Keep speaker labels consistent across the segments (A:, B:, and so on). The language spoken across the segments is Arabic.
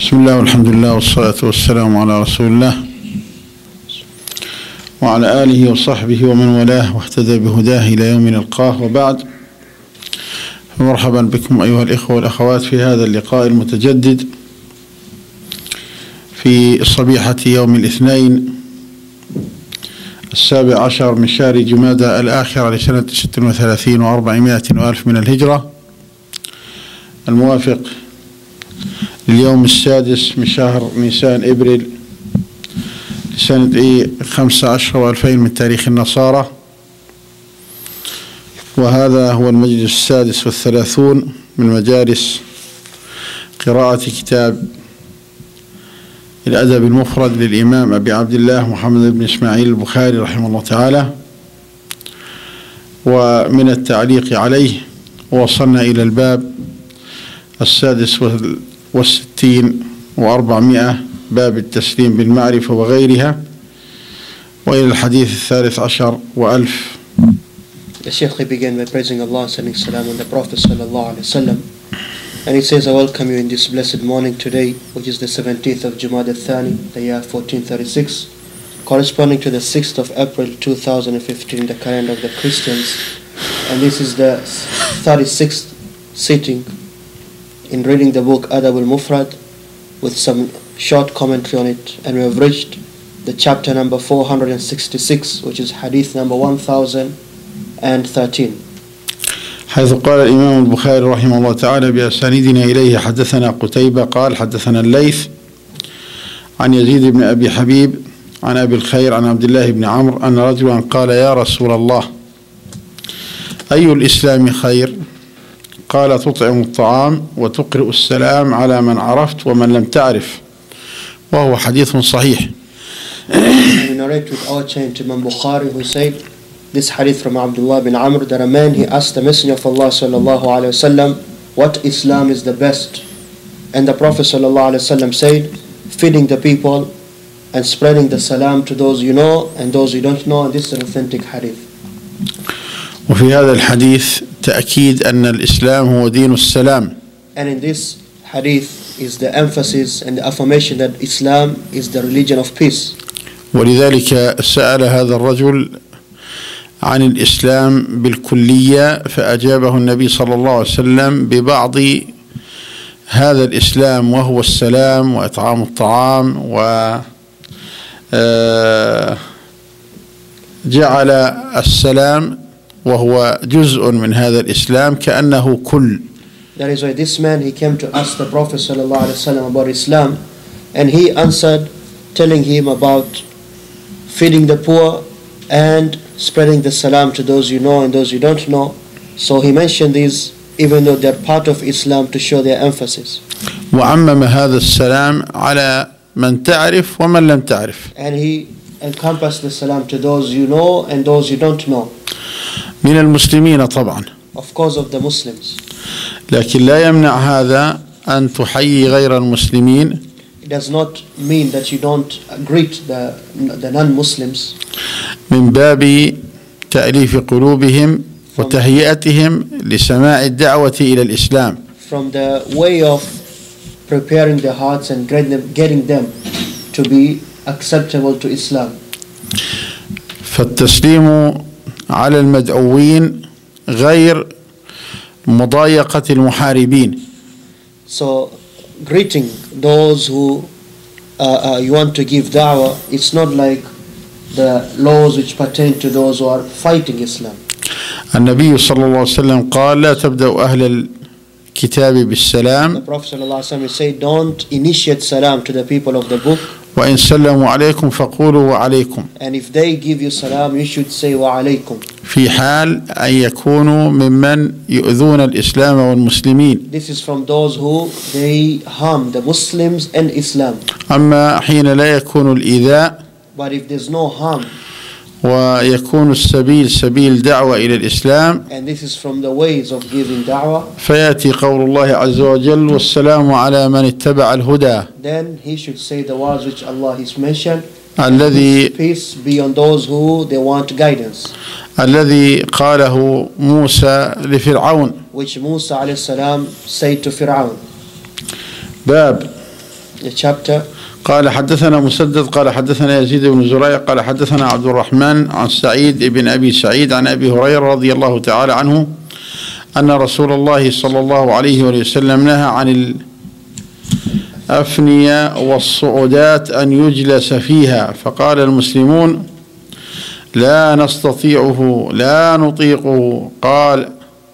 A: بسم الله والحمد لله والصلاة والسلام على رسول الله وعلى آله وصحبه ومن والاه واهتدى بهداه إلى يوم نلقاه، وبعد، مرحبا بكم أيها الإخوة والأخوات في هذا اللقاء المتجدد في صبيحة يوم الاثنين 17 من شهر جمادى الآخرة لسنة 36 و400 وألف من الهجرة، الموافق لليوم 6 من شهر نيسان إبريل لسنة 15 و2000 من تاريخ النصارى. وهذا هو المجلس 36 من مجالس قراءة كتاب الأدب المفرد للإمام أبي عبد الله محمد بن إسماعيل البخاري رحمه الله تعالى، ومن التعليق عليه وصلنا إلى الباب 66 و400، باب التسليم بالمعرفة وغيرها، وإلى الحديث 13 و1000.
B: The Shaykh began by praising Allah, sending salam on the Prophet sallallahu alaihi wasallam, and he says, I welcome you in this blessed morning today, which is the 17th of Jumada al-Thani, the year 1436, corresponding to the 6th of April 2015, the calendar of the Christians, and this is the 36th sitting in reading the book Adab al-Mufrad with some short commentary on it, and we have reached the chapter number 466, which is hadith number 1013.
A: حيث قال الإمام البخاري رحمه الله تعالى بأسانيدنا إليه: حدثنا قتيبة قال حدثنا الليث عن يزيد بن أبي حبيب عن أبي الخير عن عبد الله بن عمرو أن رجلا قال: يا رسول الله، أي الإسلام خير؟ قال: تطعم الطعام وتقرئ السلام على من عرفت ومن لم تعرف. وهو حديث صحيح.
B: We narrate with our chain to Imam Bukhari, who said this hadith from Abdullah bin Amr, that a man, he asked the Messenger of Allah sallallahu alaihi wasallam, what Islam is the best? And the Prophet sallallahu alaihi wasallam said, feeding the people and spreading the salam to those you know and those you don't know. And this is an authentic hadith.
A: وفي هذا الحديث تأكيد أن الإسلام هو دين السلام.
B: And in this hadith is the emphasis and the affirmation that Islam is the religion of peace.
A: ولذلك سأل هذا الرجل عن الإسلام بالكلية، فأجابه النبي صلى الله عليه وسلم ببعض هذا الإسلام، وهو السلام وإطعام الطعام، وجعل السلام وهو جزء من هذا الإسلام كأنه كل.
B: That is why this man, he came to ask the Prophet sallallahu alaihi wasallam about Islam, and he answered telling him about feeding the poor and spreading the salam to those you know and those you don't know. So he mentioned these even though they're part of Islam to show their emphasis.
A: وعمم هذا السلام على من تعرف ومن لم تعرف.
B: And he encompassed the salam to those you know and those you don't know.
A: من المسلمين طبعا.
B: Of course, of the Muslims.
A: لكن لا يمنع هذا أن تحيي غير المسلمين.
B: It does not mean that you don't greet the non-Muslims.
A: من باب تأليف قلوبهم وتهيئتهم لسماع الدعوة إلى الإسلام.
B: From the way of preparing their hearts and getting them to be acceptable to Islam.
A: فالتسليم على المدعوين غير مضايقة المحاربين.
B: So greeting those who you want to give da'wah, it's not like the laws which pertain to those who are fighting Islam.
A: النبي صلى الله عليه وسلم قال: لا تبدأ أهل الكتاب بالسلام.
B: The Prophet sallallahu alaihi wasallam said, don't initiate salam to the people of the book.
A: وإن سلموا عليكم فقولوا وعليكم.
B: And if they give you salam, you should say wa alaykum.
A: في حال أن يكونوا ممن يؤذون الإسلام والمسلمين.
B: This is from those who they harm the Muslims and Islam.
A: أما حين لا يكون الإيذاء
B: But if there's no harm,
A: ويكون السبيل سبيل دعوة إلى الإسلام،
B: and this is from the ways of giving da'wah,
A: فيأتي قول الله عز وجل: والسلام على من اتبع الهدى.
B: then he should say the words which Allah has mentioned.
A: الذي
B: Peace be on those who they want guidance.
A: الذي قاله موسى لفرعون.
B: Which Musa alayhi salam said to Fir'aun.
A: باب
B: the chapter.
A: قال حدثنا مسدد قال حدثنا يزيد بن زريع قال حدثنا عبد الرحمن عن سعيد بن أبي سعيد عن أبي هريرة رضي الله تعالى عنه أن رسول الله صلى الله عليه وسلم نهى عن الأفنية والصعودات أن يجلس فيها، فقال المسلمون لا نستطيعه لا نطيقه. قال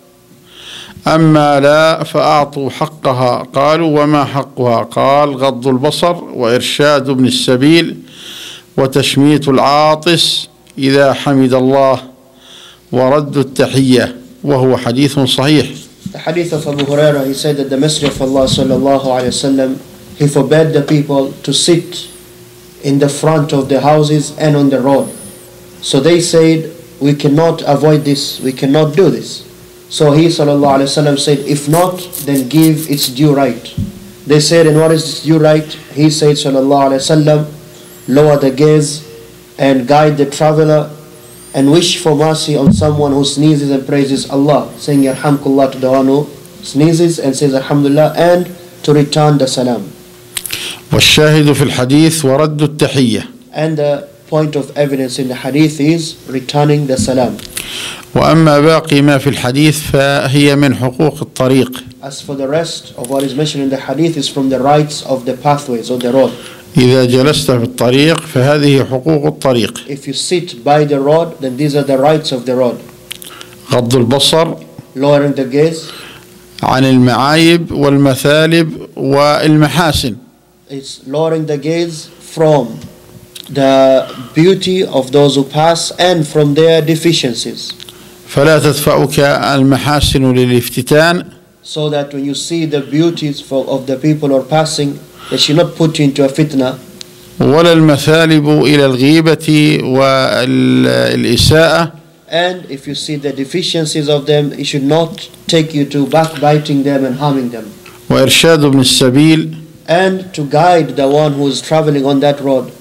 A: أما لا فأعطوا حقها. قالوا وما حقها؟ قال غض البصر وإرشاد ابن السبيل وتشميت العاطس إذا حمد الله ورد التحية، وهو حديث صحيح.
B: The hadith of Abu Hurairah, he said that the Messenger of Allah sallallahu alayhi wasallam, he forbade the people to sit in the front of the houses and on the road. So they said, we cannot avoid this, we cannot do this. So he sallallahu alayhi wasallam said, if not, then give its due right. They said, and what is this due right? He said sallallahu alayhi wasallam, lower the gaze and guide the traveler and wish for mercy on someone who sneezes and praises Allah, saying yarhamkullah to the one who sneezes and says alhamdulillah, and to return the salam.
A: والشاهد في الحديث ورد التحية.
B: And the point of evidence in the hadith is returning the salam.
A: وأما باقي ما في الحديث فهي من حقوق الطريق.
B: As for the rest of what is mentioned in the hadith is from the rights of the pathways or the road.
A: إذا جلست في الطريق فهذه حقوق الطريق.
B: If you sit by the road, then these are the rights of the road.
A: غض البصر
B: Lowering the gaze.
A: عن المعايب والمثالب والمحاسن.
B: It's lowering the gaze from the beauty of those who pass and from their deficiencies.
A: فلا تدفعك المحاسن للافتتان.
B: So that when you see the beauties of the people who are passing, they should not put you into a fitna.
A: ولا المثالب إلى الغيبة والإساءة.
B: And if you see the deficiencies of them, it should not take you to backbiting them and harming them.
A: وإرشاد ابن السبيل.
B: And to guide the one who is traveling on that road.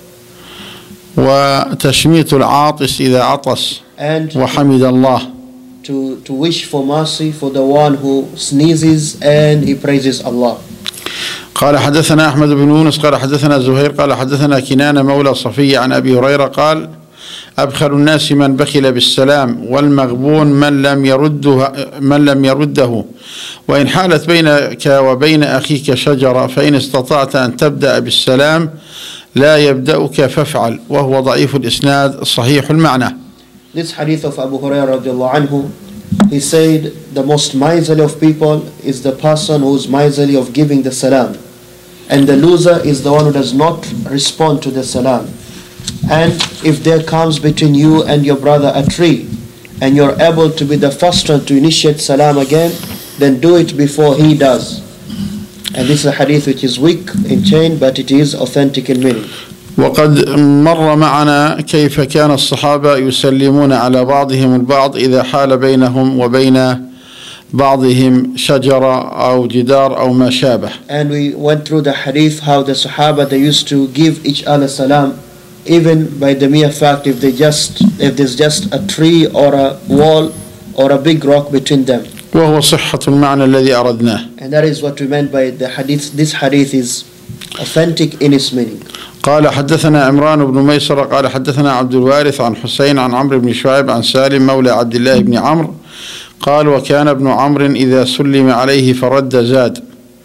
A: وتشميت العاطس إذا عطس.
B: And
A: وحمد الله.
B: to wish for mercy for the one who sneezes and he praises Allah.
A: قال حدثنا أحمد بن يونس قال حدثنا زهير قال حدثنا كنانة مولى صفية عن أبي هريرة قال أبخل الناس من بخل بالسلام والمغبون من لم يرده وإن حالت بينك وبين أخيك شجرة فإن استطعت أن تبدأ بالسلام لا يبدأك فافعل، وهو ضعيف الإسناد صحيح المعنى.
B: This hadith of Abu Hurairah radiallahu anhu, he said the most miserly of people is the person who is miserly of giving the salam, and the loser is the one who does not respond to the salam. And if there comes between you and your brother a tree and you're able to be the first one to initiate salam again, then do it before he does. And this is a hadith which is weak in chain, but it is authentic in meaning.
A: وقد مر معنا كيف كان الصحابة يسلمون على بعضهم البعض إذا حال بينهم وبين بعضهم شجرة أو جدار أو ما شابه.
B: And we went through the hadith how the Sahaba, they used to give each other salam even by the mere fact if there's just a tree or a wall or a big rock between them.
A: وهو صحة المعنى الذي أردناه.
B: And that is what we meant by the hadith. This hadith is authentic in its meaning.
A: قال حدثنا عمران بن ميسرة قال حدثنا عبد الوارث عن حسين عن عمرو بن شعيب عن سالم مولى عبد الله بن عمرو قال وكان ابن عمرو إذا سلم عليه فرد زاد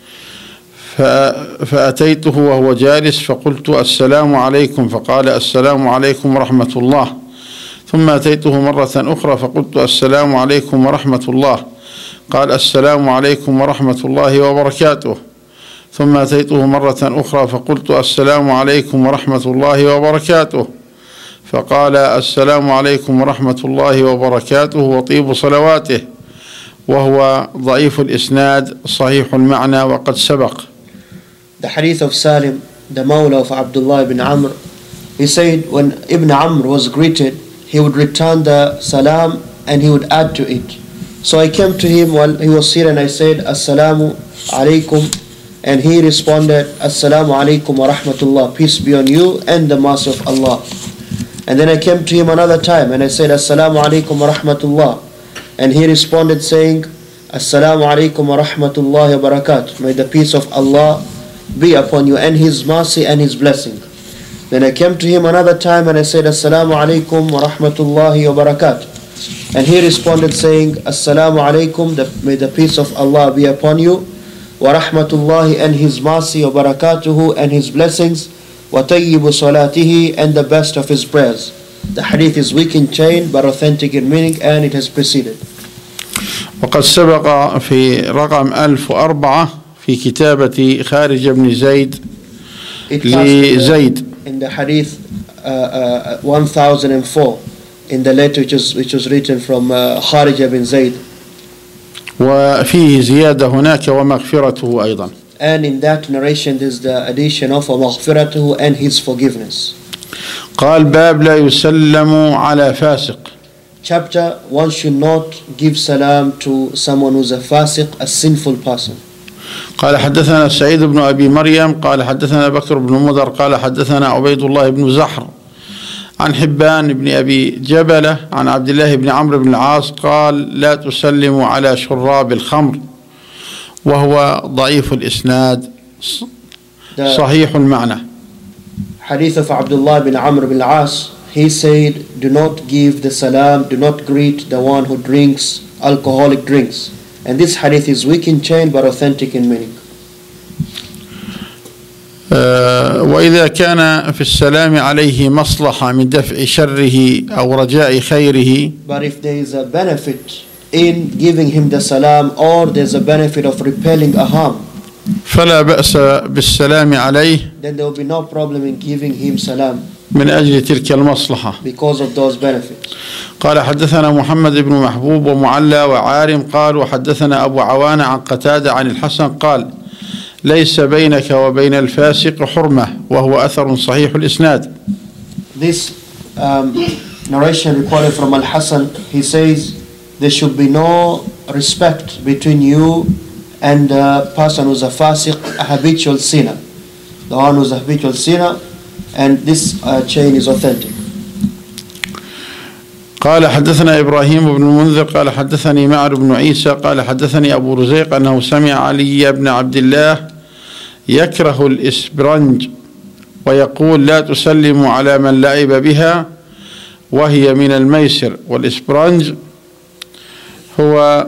A: فأتيته وهو جالس فقلت السلام عليكم فقال السلام عليكم ورحمة الله ثم أتيته مرة أخرى فقلت السلام عليكم ورحمة الله قال السلام عليكم ورحمة الله وبركاته ثم أتيته مرة أخرى فقلت السلام عليكم ورحمة الله وبركاته فقال السلام عليكم ورحمة الله وبركاته وطيب صلواته، وهو ضعيف الإسناد صحيح المعنى وقد سبق.
B: The hadith of Salim, the Mawla of Abdullah ibn Amr, he said when Ibn Amr was greeted, he would return the salam and he would add to it. So I came to him while he was here and I said, Assalamu alaikum, and he responded, Assalamu alaikum wa rahmatullah, peace be on you and the mercy of Allah. And then I came to him another time and I said, Assalamu alaikum wa rahmatullah, and he responded saying, Assalamu alaikum wa rahmatullahi wa barakatuh, may the peace of Allah be upon you, and His mercy and His blessing. Then I came to him another time and I said, Assalamu alaikum wa rahmatullahi wa barakatuh. And he responded saying, Assalamu alaikum, may the peace of Allah be upon you, wa rahmatullahi, and His mercy, wa barakatuhu, and His blessings, wa tayyibu salatihi, and the best of his prayers. The hadith is weak in chain but authentic in meaning, and it has preceded.
A: وقد سبق في رقم 1004 في كتابة خارج بن زيد لزيد.
B: In the hadith 1004, in the letter which was written from Kharija bin Zayd.
A: وفيه زيادة هناك ومغفرته أيضا.
B: And in that narration there's the addition of ومغفرته and His forgiveness.
A: قال باب لا يسلم على فاسق.
B: Chapter, one should not give salam to someone who's a fasiq, a sinful person.
A: قال حدثنا سعيد بن أبي مريم قال حدثنا بكر بن مضر قال حدثنا عبيد الله بن زحر عن حبان بن أبي جبلة عن عبد الله بن عمرو بن العاص قال لا تسلموا على شراب الخمر وهو ضعيف الإسناد صحيح المعنى.
B: Hadith of Abdullah bin Amr bin al-As, he said, do not give the salam, do not greet the one who drinks alcoholic drinks. And this hadith is weak in chain but authentic in meaning.
A: وإذا كان في السلام عليه مصلحة من دفع شره أو رجاء خيره.
B: But if there is a benefit in giving him the salam, or there's a benefit of repelling a harm,
A: فلا بأس بالسلام عليه.
B: Then there will be no problem in giving him salam.
A: من أجل تلك المصلحة.
B: Because of those benefits.
A: قال حدثنا محمد بن محبوب ومعلى وعارم قال وحدثنا أبو عوانة عن قتادة عن الحسن قال ليس بينك وبين الفاسق حرمة وهو أثر صحيح الإسناد.
B: This narration reported from Al-Hasan, he says there should be no respect between you and the person who's a fasiq, a habitual sinner. The one who's a habitual sinner, and this chain is authentic.
A: قال حدثنا إبراهيم بن المنذر قال حدثني معر بن عيسى قال حدثني أبو رزيق أنه سمع علي بن عبد الله يكره الإسبرنج ويقول لا تسلموا على من لعب بها وهي من الميسر. والإسبرنج هو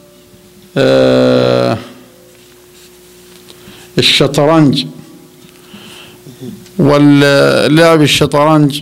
A: الشطرنج، واللعب الشطرنج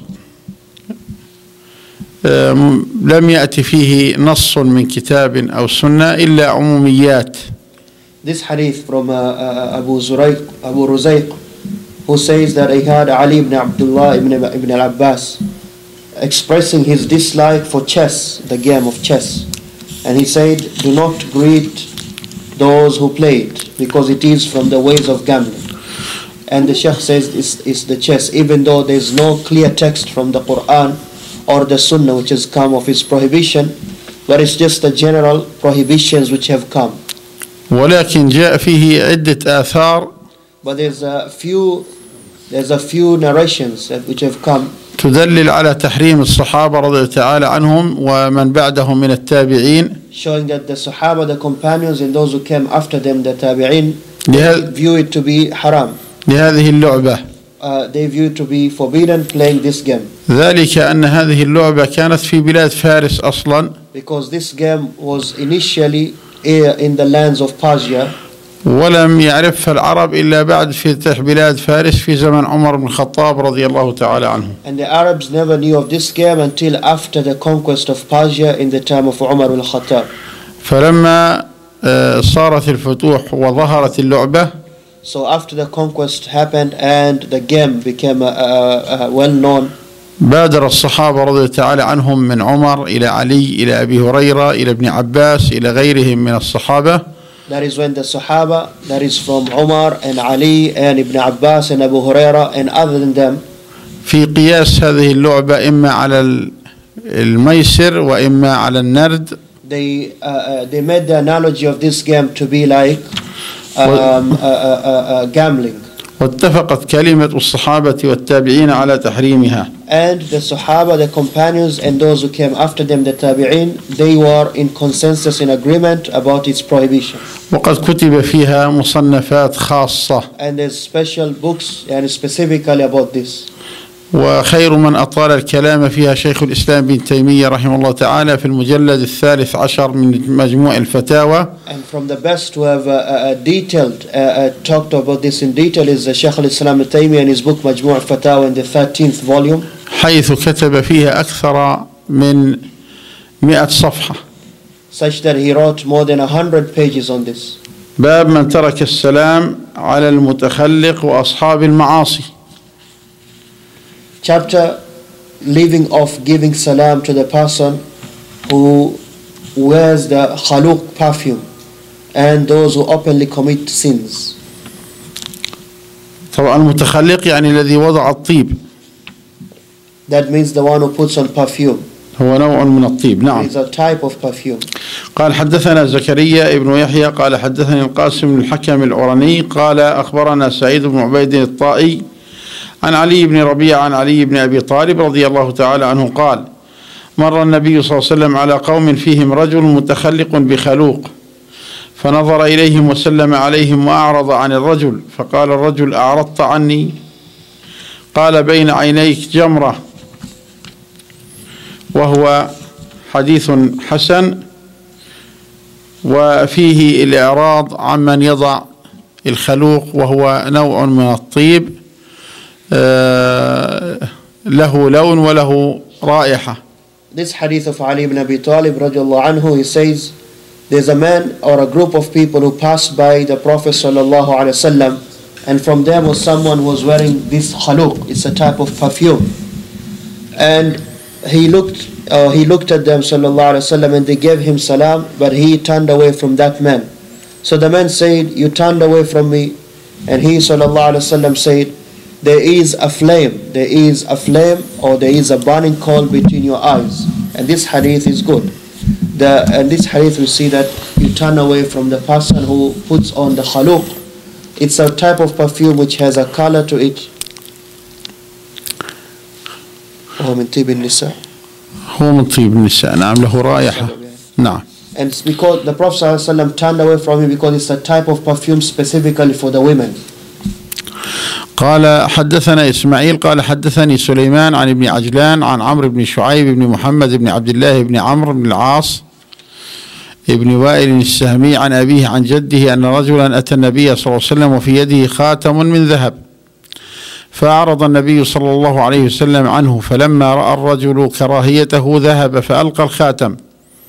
A: لم يأتي فيه نص من كتاب أو سنة إلا عموميات.
B: This hadith from Abu Ruzayq, who says that he heard Ali ibn Abdullah ibn al-Abbas expressing his dislike for chess, the game of chess. And he said, do not greet those who play it, because it is from the ways of gambling. And the Sheikh says it's the chess, even though there is no clear text from the Quran or the Sunnah which has come of its prohibition, but it's just the general prohibitions which have come.
A: ولكن جاء فيه عدة آثار.
B: But there's a few narrations which have come
A: تدلل على تحريم الصحابة رضي الله تعالى عنهم ومن بعدهم من التابعين.
B: Showing that the Sahaba, the companions, and those who came after them, the tabi'in, they view it to be haram.
A: لهذه اللعبة.
B: They view it to be forbidden playing this game.
A: ذلك أن هذه اللعبة كانت في بلاد فارس أصلا.
B: Because this game was initially in the lands of Persia.
A: ولم يعرفها العرب إلا بعد فتح بلاد فارس في زمن عمر بن الخطاب رضي الله تعالى عنه.
B: And the Arabs never knew of this game until after the conquest of Persia in the time of Umar ibn al-Khattab.
A: فلما صارت الفتوح وظهرت اللعبة.
B: So after the conquest happened and the game became well known.
A: بادر الصحابة رضي الله تعالى عنهم من عمر إلى علي إلى أبي هريرة إلى ابن عباس إلى غيرهم من الصحابة.
B: That is when the Sahaba, that is from Umar and Ali and Ibn Abbas and Abu Huraira and other than them,
A: في قياس هذه اللعبة إما على الميسر وإما على النرد.
B: They made the analogy of this game to be like gambling.
A: واتفقت كلمة الصحابة والتابعين على تحريمها.
B: And the Sahaba, the companions, and those who came after them, the Tabi'in, they were in consensus, in agreement about its prohibition.
A: وقد كتب فيها مصنفات خاصة.
B: And there's special books and specifically about this.
A: وخير من أطال الكلام فيها شيخ الإسلام ابن تيمية رحمه الله تعالى في المجلد 13 من مجموع الفتاوى.
B: And from the best to have detailed talked about this in detail is Shaykh al-Islam Ibn Taymiyyah in his book Majmu' al-Fatawa in the 13th volume.
A: حيث كتب فيها أكثر من 100 صفحة.
B: Such that he wrote more than 100 pages on this.
A: باب من ترك السلام على المتخلق وأصحاب المعاصي.
B: Chapter leaving off giving salam to the person who wears the khaluq perfume and those who openly commit sins.
A: طبعا المتخلق يعني الذي وضع الطيب.
B: That means the one who puts on perfume.
A: هو نوع من الطيب. نعم.
B: It's a type of perfume.
A: قال حدثنا زكريا ابن يحيى قال حدثني القاسم بن الحكم العرني قال أخبرنا سعيد بن عبيد الطائي عن علي بن ربيعة عن علي بن أبي طالب رضي الله تعالى عنه قال مر النبي صلى الله عليه وسلم على قوم فيهم رجل متخلق بخلوق فنظر إليهم وسلم عليهم وأعرض عن الرجل فقال الرجل أعرضت عني قال بين عينيك جمرة. وهو حديث حسن وفيه الإعراض عمن يضع الخلوق وهو نوع من الطيب له لون وله رائحة.
B: This hadith of Ali ibn Abi Talib radiallahu anhu, he says there's a man or a group of people who passed by the Prophet sallallahu alaihi wasallam, and from them was someone who was wearing this khaluq. It's a type of perfume, and he looked at them sallallahu alaihi wasallam and they gave him salam, but he turned away from that man. So the man said, you turned away from me, and he sallallahu alaihi wasallam said, there is a flame or there is a burning coal between your eyes. And this hadith is good. In this hadith we see that you turn away from the person who puts on the khaluq. It's a type of perfume which has a color to it. هو من طيب النساء.
A: هو من طيب النساء. نعم له رائحة. نعم.
B: And it's because the Prophet ﷺ turned away from him because it's a type of perfume specifically for the women.
A: قال حدثنا إسماعيل قال حدثني سليمان عن ابن عجلان عن عمرو بن شعيب بن محمد بن عبد الله بن عمرو بن العاص ابن وائل السهمي عن أبيه عن جده أن رجلا أتى النبي صلى الله عليه وسلم وفي يده خاتم من ذهب فأعرض النبي صلى الله عليه وسلم عنه فلما رأى الرجل كراهيته ذهب فألقى الخاتم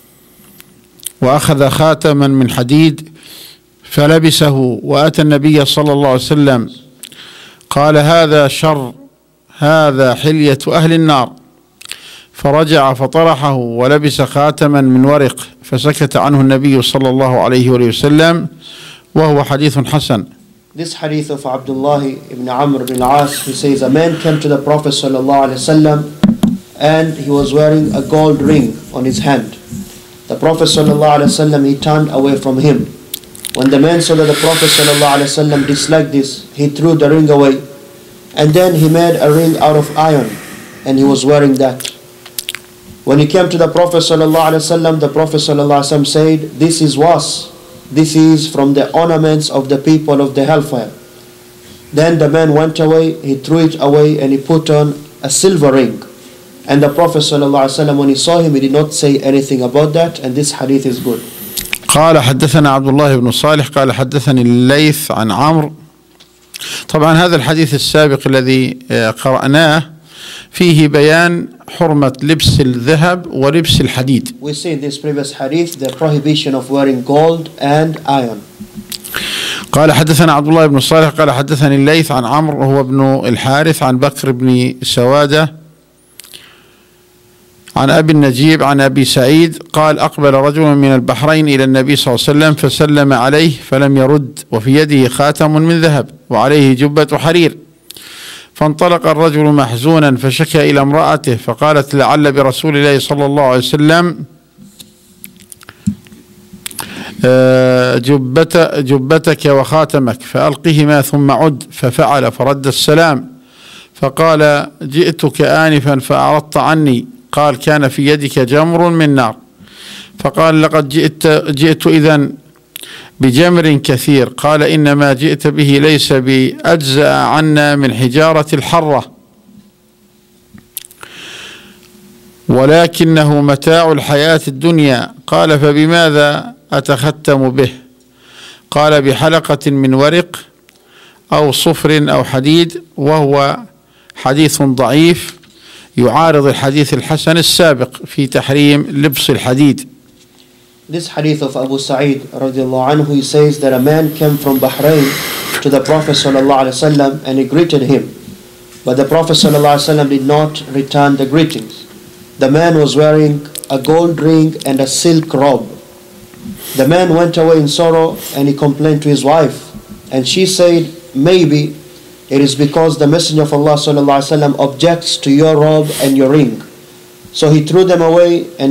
A: وأخذ خاتما من حديد فلبسه وأتى النبي صلى الله عليه وسلم قال هذا شر هذا حلية أهل النار فرجع فطرحه ولبس خاتما من ورق فسكت عنه النبي صلى الله عليه وسلم وهو حديث حسن.
B: This hadith of Abdullah ibn Amr ibn al-As, he says a man came to the Prophet sallallahu alaihi wasallam and he was wearing a gold ring on his hand. The Prophet sallallahu alaihi wasallam, he turned away from him. When the man saw that the Prophet ﷺ disliked this, he threw the ring away, and then he made a ring out of iron, and he was wearing that. When he came to the Prophet ﷺ, the Prophet ﷺ said, this is was, this is from the ornaments of the people of the hellfire. Then the man went away, he threw it away, and he put on a silver ring. And the Prophet ﷺ, when he saw him, he did not say anything about that, and this hadith is good.
A: قال حدثنا عبد الله بن صالح قال حدثني الليث عن عمرو. طبعا هذا الحديث السابق الذي قرأناه فيه بيان حرمة لبس الذهب ولبس الحديد.
B: We see in this previous hadith the prohibition of wearing gold and iron.
A: قال حدثنا عبد الله بن صالح قال حدثني الليث عن عمرو وهو ابن الحارث عن بكر بن سوادة عن أبي النجيب عن أبي سعيد قال أقبل رجل من البحرين إلى النبي صلى الله عليه وسلم فسلم عليه فلم يرد وفي يده خاتم من ذهب وعليه جبة حرير فانطلق الرجل محزونا فشكى إلى امرأته فقالت لعل برسول الله صلى الله عليه وسلم جبتك وخاتمك فألقهما ثم عد، ففعل فرد السلام، فقال جئتك آنفا فأعرضت عني، قال كان في يدك جمر من نار، فقال لقد جئت إذن بجمر كثير، قال إنما جئت به ليس بأجزأ عنا من حجارة الحرة، ولكنه متاع الحياة الدنيا، قال فبماذا أتختم به؟ قال بحلقة من ورق أو صفر أو حديد، وهو حديث ضعيف يعارض الحديث الحسن السابق في تحريم لبس الحديد.
B: This hadith of Abu Sa'id radiallahu anhu, he says that a man came from Bahrain to the Prophet sallallahu alaihi wasallam and he greeted him, but the Prophet sallallahu alaihi wasallam did not return the greetings. The man was wearing a gold ring and a silk robe. The man went away in sorrow and he complained to his wife, and she said, maybe it is because the Messenger of Allah sallallahu alaihi wasallam objects to your robe and your ring. So he threw them away, and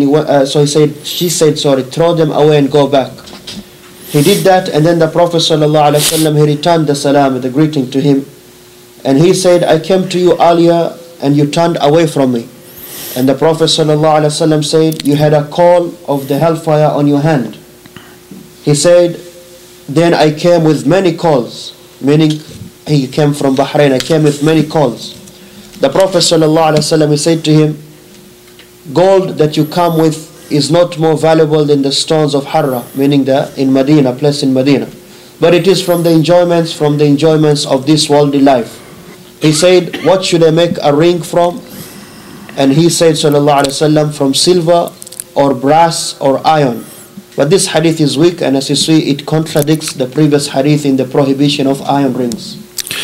B: she said, throw them away and go back. He did that, and then the Prophet sallallahu alaihi wasallam, he returned the salam, the greeting to him, and he said, I came to you earlier and you turned away from me. And the Prophet sallallahu alaihi wasallam said, you had a call of the hellfire on your hand. He said, then I came with many calls, meaning he came from Bahrain, I came with many calls. The Prophet sallallahu alaihi wasallam, he said to him, gold that you come with is not more valuable than the stones of Harra, meaning in Medina, place in Medina, but it is from the enjoyments of this worldly life. He said, what should I make a ring from? And he said sallallahu alaihi wasallam, from silver or brass or iron. But this hadith is weak, and as you see, it contradicts the previous hadith in the prohibition of iron rings.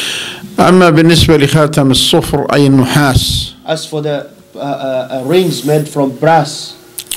A: أما بالنسبة لخاتم الصفر أي النحاس.
B: As for the rings made from brass,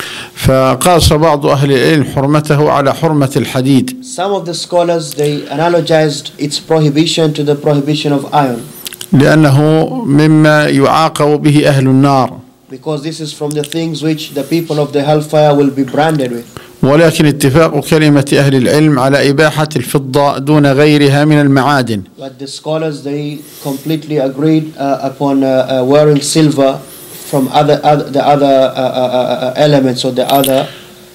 A: فقاس بعض أهل العلم حرمته على حرمة الحديد.
B: Some of the scholars, they analogized its prohibition to the prohibition of iron.
A: لأنه مما يعاقب به أهل النار.
B: Because this is from the things which the people of the hellfire will be branded with.
A: ولكن اتفاق كلمة أهل العلم على إباحة الفضة دون غيرها من المعادن.
B: But the scholars, they completely agreed upon wearing silver from the other elements or the other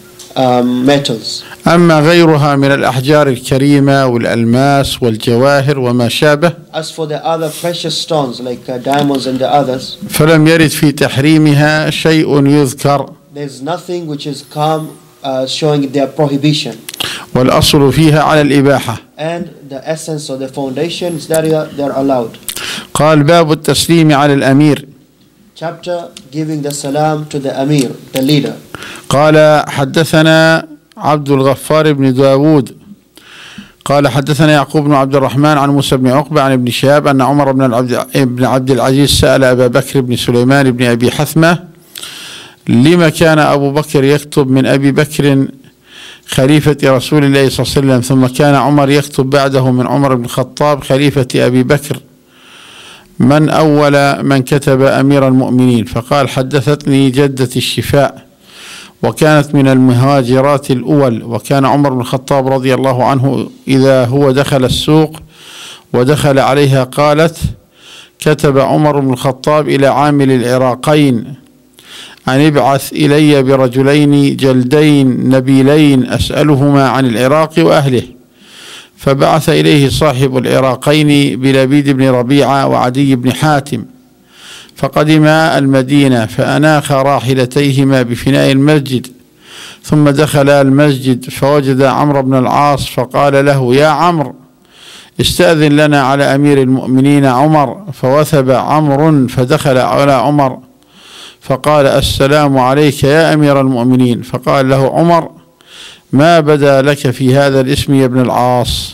B: metals.
A: أما غيرها من الأحجار الكريمة والألماس والجواهر وما شابه.
B: As for the other precious stones like diamonds and the others,
A: فلم يرد في تحريمها شيء يذكر.
B: There's nothing which is come showing their prohibition.
A: والأصل فيها على الإباحة.
B: And the essence or the foundation is that they're allowed.
A: قال باب التسليم على الأمير.
B: Chapter giving the salam to the Amir, the leader.
A: قال حدثنا عبد الغفار بن داود قال حدثنا يعقوب بن عبد الرحمن عن موسى بن عقبة عن ابن شهاب أن عمر بن عبد العزيز سأل أبا بكر بن سليمان بن أبي حثمة لما كان أبو بكر يكتب من أبي بكر خليفة رسول الله صلى الله عليه وسلم ثم كان عمر يكتب بعده من عمر بن الخطاب خليفة أبي بكر، من أول من كتب أمير المؤمنين؟ فقال حدثتني جدة الشفاء وكانت من المهاجرات الأول، وكان عمر بن الخطاب رضي الله عنه إذا هو دخل السوق ودخل عليها قالت كتب عمر بن الخطاب إلى عامل العراقين أن ابعث إلي برجلين جلدين نبيلين أسألهما عن العراق وأهله، فبعث إليه صاحب العراقين بلبيد بن ربيعة وعدي بن حاتم، فقدما المدينة فأناخ راحلتيهما بفناء المسجد، ثم دخل المسجد فوجد عمرو بن العاص فقال له يا عمرو استأذن لنا على أمير المؤمنين عمر، فوثب عمرو فدخل على عمر فقال السلام عليك يا أمير المؤمنين، فقال له عمر ما بدا لك في هذا الاسم يا ابن العاص،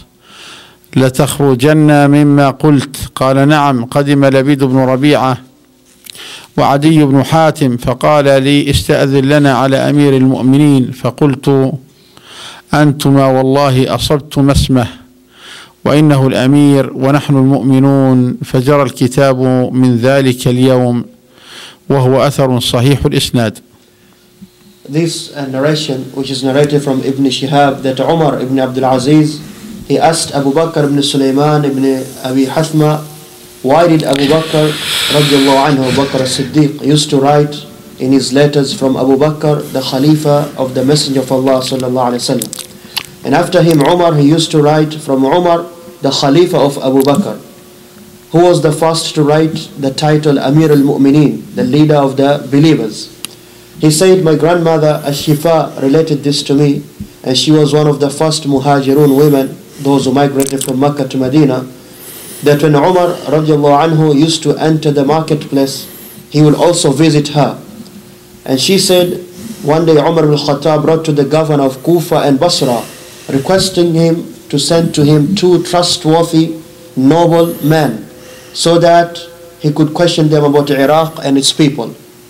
A: لتخرجن مما قلت؟ قال نعم. قدم لبيد بن ربيعة وعدي بن حاتم فقال لي استأذن لنا على أمير المؤمنين، فقلت أنتما والله أصبتما اسمه وإنه الأمير ونحن المؤمنون، فجرى الكتاب من ذلك اليوم، وهو أثر صحيح الإسناد.
B: this narration, which is narrated from Ibn Shihab, that Umar ibn Abdul Aziz, he asked Abu Bakr ibn Sulaiman ibn Abi Hathma, why did Abu Bakr radiallahu anhu, Abu Bakr as-Siddiq, used to write in his letters from Abu Bakr, the Khalifa of the Messenger of Allah sallallahu alaihi wasallam. And after him, Umar, he used to write from Umar, the Khalifa of Abu Bakr. Who was the first to write the title Amir al-Mu'mineen, the leader of the believers? He said, my grandmother Ashifa related this to me, and she was one of the first Muhajirun women, those who migrated from Mecca to Medina, that when Umar radiallahu anhu used to enter the marketplace, he would also visit her. And she said, one day Umar ibn Khattab wrote to the governor of Kufa and Basra, requesting him to send to him 2 trustworthy, noble men, so that he could question them about Iraq and its people.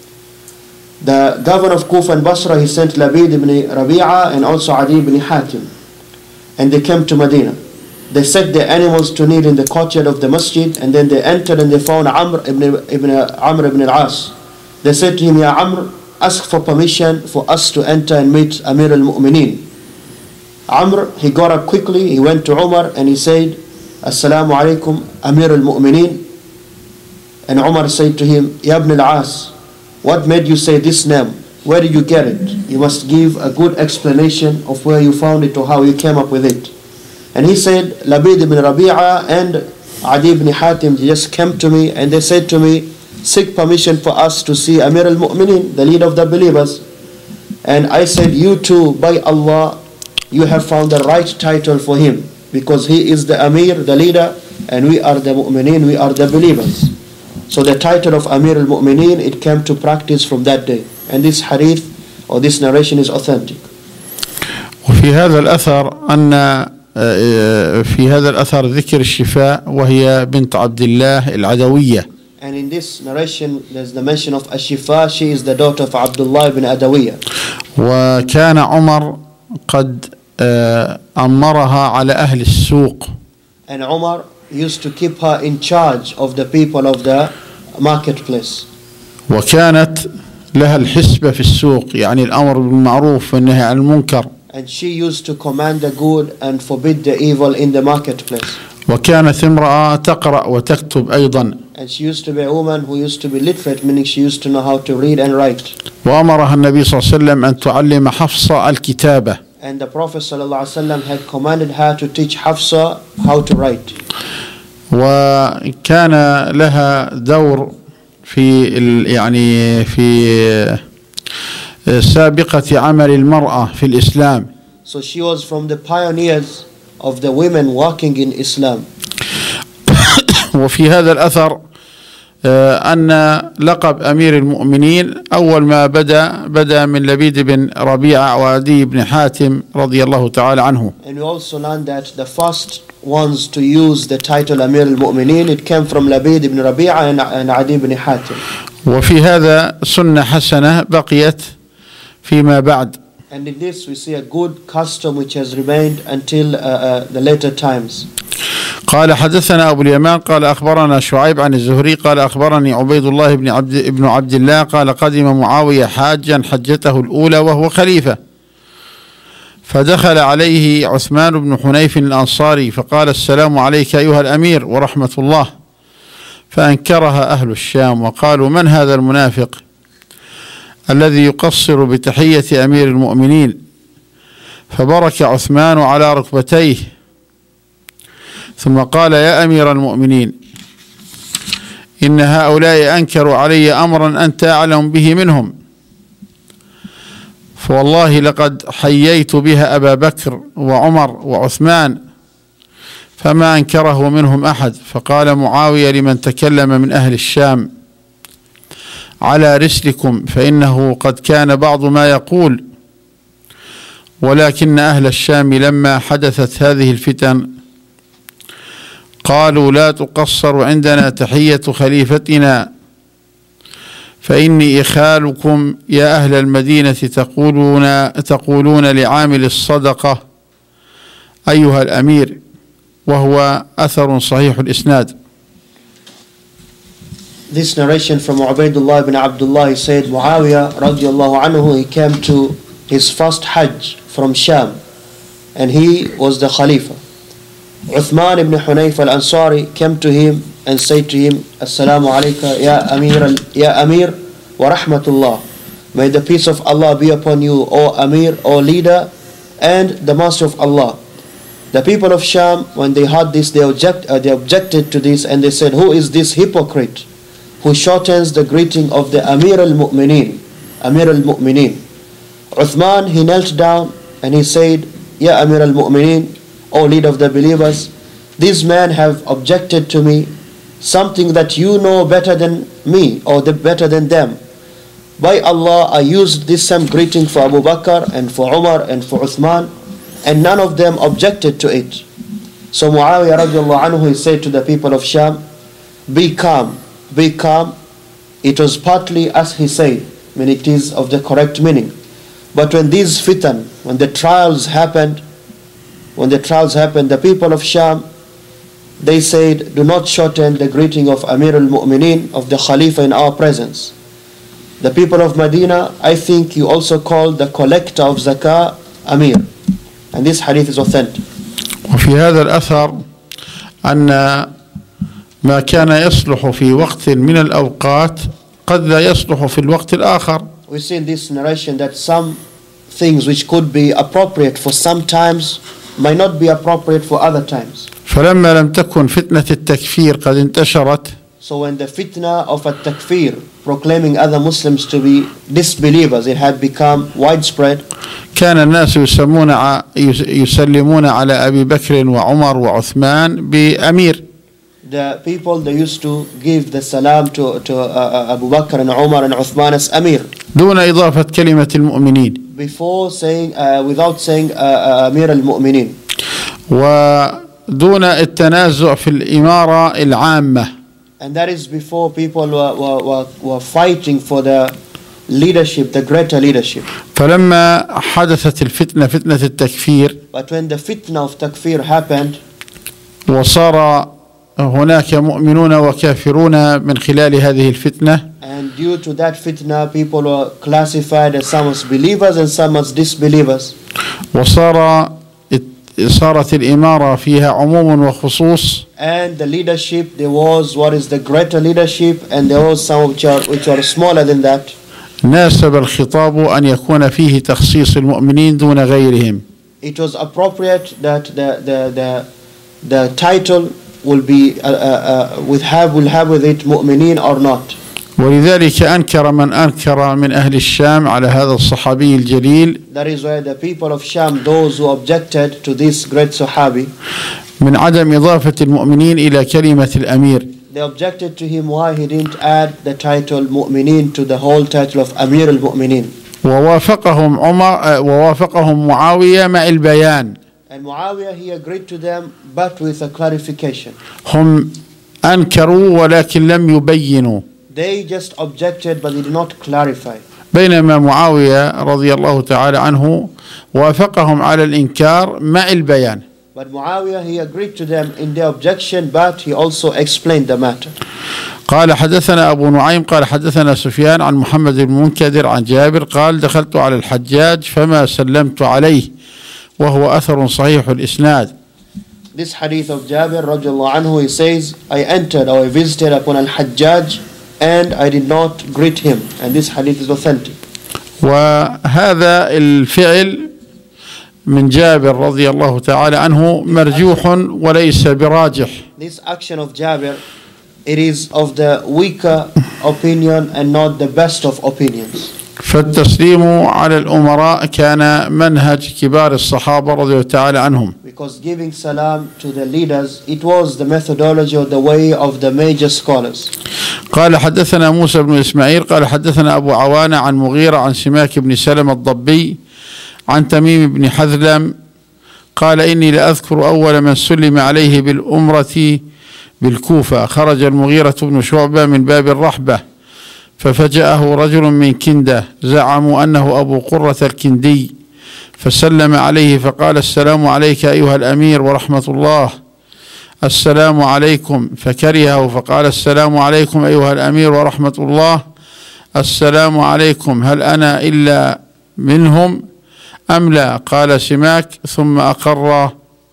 B: The governor of Kufa and Basra, he sent Labid ibn Rabi'a and also Adi ibn Hatim. And they came to Medina. They set their animals to kneel in the courtyard of the masjid, and then they entered and they found Amr ibn al-As. They said to him, Ya Amr, ask for permission for us to enter and meet Amir al-Mu'mineen. Amr, he got up quickly, he went to Umar and he said, Assalamu alaikum, Amir al-Mu'mineen. And Umar said to him, Ya ibn al-As, what made you say this name? Where did you get it? You must give a good explanation of where you found it or how you came up with it. And he said, Labid ibn Rabi'a and Adi ibn Hatim just came to me and they said to me, seek permission for us to see Amir al-Mu'mineen, the leader of the believers. And I said, you too, by Allah, you have found the right title for him, because he is the Amir, the leader, and we are the Mu'mineen, we are the believers. So the title of Amir al-Mu'mineen, it came to practice from that day. And this hadith or this narration is authentic.
A: وفي هذا الأثر أن في هذا الأثر ذكر الشفاء وهي بنت عبد الله العدوية.
B: And in this narration there's the mention of Ashifa. She is the daughter of Abdullah ibn Adawiyah.
A: وكان عمر قد أمرها على أهل السوق.
B: And Umar used to keep her in charge of the people of the marketplace.
A: وكانت لها الحسبة في السوق، يعني الأمر بالمعروف والنهي عن المنكر.
B: And she used to command the good and forbid the evil in the marketplace.
A: وكانت امرأة تقرأ وتكتب أيضا.
B: And she used to be a woman who used to be literate, meaning she used to know how to read and write.
A: وأمرها النبي صلى الله عليه وسلم أن تعلم حفصة الكتابة.
B: And the Prophet ﷺ had commanded her to teach Hafsa how to write.
A: وكان لها دور في يعني في سابقة عمل المرأة في الإسلام.
B: So she was from the pioneers of the women working in Islam.
A: وفي هذا الأثر أن لقب أمير المؤمنين أول ما بدأ من لبيد بن ربيعة وعدي بن حاتم رضي الله تعالى عنه.
B: And we also learned that the first ones to use the title Amir al-Mu'mineen, it came from Labid ibn Rabi'a and Adi ibn Hatim.
A: وفي هذا سنة حسنة بقيت فيما بعد.
B: And in this we see a good custom which has remained until the later times.
A: قال حدثنا أبو اليمان قال أخبرنا شعيب عن الزهري قال أخبرني عبيد الله بن عبد الله قال قدم معاوية حاجا حجته الأولى وهو خليفة، فدخل عليه عثمان بن حنيف الأنصاري فقال السلام عليك أيها الأمير ورحمة الله، فأنكرها أهل الشام وقالوا من هذا المنافق الذي يقصر بتحية أمير المؤمنين؟ فبرك عثمان على ركبتيه ثم قال يا أمير المؤمنين إن هؤلاء أنكروا علي أمرا أنت أعلم به منهم، فوالله لقد حييت بها أبا بكر وعمر وعثمان فما أنكره منهم أحد. فقال معاوية لمن تكلم من أهل الشام على رسلكم فإنه قد كان بعض ما يقول، ولكن أهل الشام لما حدثت هذه الفتن قالوا لا تقصر عندنا تحية خليفتنا، فإني إخالكم يا أهل المدينة تقولون لعامل الصدقة أيها الأمير، وهو أثر صحيح الإسناد.
B: This narration from Ubaidullah ibn Abdullah, he said, Muawiyah radiallahu anhu, he came to his first Hajj from Sham, and he was the Khalifa. Uthman ibn Hunayf al-Ansari came to him and said to him, Assalamu alayka ya Amir wa rahmatullah. May the peace of Allah be upon you, O Amir, O leader, and the Master of Allah. The people of Sham, when they heard this, they objected to this, and they said, who is this hypocrite who shortens the greeting of the Amir al-Mu'mineen? Amir al-Mu'mineen. Uthman, he knelt down and he said, Ya Amir al-Mu'mineen, O leader of the believers, these men have objected to me something that you know better than me, or better than them. By Allah, I used this same greeting for Abu Bakr and for Umar and for Uthman, and none of them objected to it. So Muawiyah radiallahu anhu, he said to the people of Sham, be calm, be calm. It was partly as he said, I mean it is of the correct meaning. But when these fitan, when the trials happened, the people of Sham, they said, do not shorten the greeting of Amir al-Mu'mineen, of the Khalifa in our presence. The people of Medina, I think you also call the collector of zakah Amir. And this hadith is authentic.
A: وفي هذا الأثر أن ما كان يصلح في وقت من الأوقات قد لا يصلح في الوقت الآخر.
B: We see in this narration that some things which could be appropriate for some times might not be appropriate for other times.
A: فلما لم تكن فتنة التكفير قد انتشرت.
B: So when the fitna of at-takfir, proclaiming other Muslims to be disbelievers, it had become widespread.
A: كان الناس يسلمون على أبي بكر وعمر وعثمان بأمير.
B: The people, they used to give the salam to Abu Bakr and Umar and Uthman as Amir.
A: دون إضافة كلمة المؤمنين.
B: Before saying, without saying Amir al-Mu'mineen.
A: ودون التنازع في الإمارة العامة.
B: And that is before people were fighting for the leadership, the greater leadership.
A: فلما حدثت الفتنة فتنة التكفير.
B: But when the fitna of takfir happened,
A: وصار هناك مؤمنون وكافرون من خلال هذه الفتنة.
B: And due to that fitna, people were classified as some as believers and some as disbelievers.
A: صارت الإمارة فيها عموم وخصوص.
B: And the leadership, there was what is the greater leadership, and there was some which are smaller than that.
A: ناسب الخطاب أن يكون فيه تخصيص المؤمنين دون غيرهم.
B: It was appropriate that the title will be will have with it mu'mineen or not.
A: ولذلك أنكر من أنكر من أهل الشام على هذا الصحابي الجليل.
B: That is why the people of Sham, those who objected to this great Sahabi,
A: من عدم إضافة المؤمنين إلى كلمة الأمير.
B: They objected to him why he didn't add the title Mu'mineen to the whole title of Amir al-Mu'mineen.
A: ووافقهم معاوية مع البيان.
B: And Muawiyah, he agreed to them, but with a clarification.
A: هم أنكروا ولكن لم يبينوا.
B: They just objected, but they did not clarify.
A: بينما معاوية رضي الله تعالى عنه وافقهم على الإنكار مع البيان.
B: But Muawiyah, he agreed to them in their objection, but he also explained the matter.
A: قال حدثنا أبو نعيم قال حدثنا سفيان عن محمد بن منكدر عن جابر قال دخلت على الحجاج فما سلمت عليه وهو أثر صحيح الإسناد.
B: This hadith of Jabir radiallahu anhu, he says, I entered or I visited upon al-Hajjaj and I did not greet him, and this hadith is authentic.
A: وهذا الفعل من جابر رضي الله تعالى عنه مرجوح وليس براجح.
B: This action of Jabir, it is of the weaker opinion and not the best of opinions.
A: فالتسليم على الأمراء كان منهج كبار الصحابة رضي الله تعالى عنهم.
B: Because giving salam to the leaders, it was the methodology or the way of the major scholars.
A: قال حدثنا موسى بن إسماعيل قال حدثنا أبو عوانة عن مغيرة عن سماك بن سلمة الضبي عن تميم بن حذلم قال إني لأذكر أول من سلم عليه بالأمرة بالكوفة خرج المغيرة بن شعبة من باب الرحبة ففجأه رجل من كندة زعموا أنه أبو قرة الكندي فسلم عليه فقال السلام عليك أيها الأمير ورحمة الله السلام عليكم فكرهه فقال السلام عليكم أيها الأمير ورحمة الله. السلام عليكم هل أنا إلا منهم أم لا؟ قال سماك ثم أقر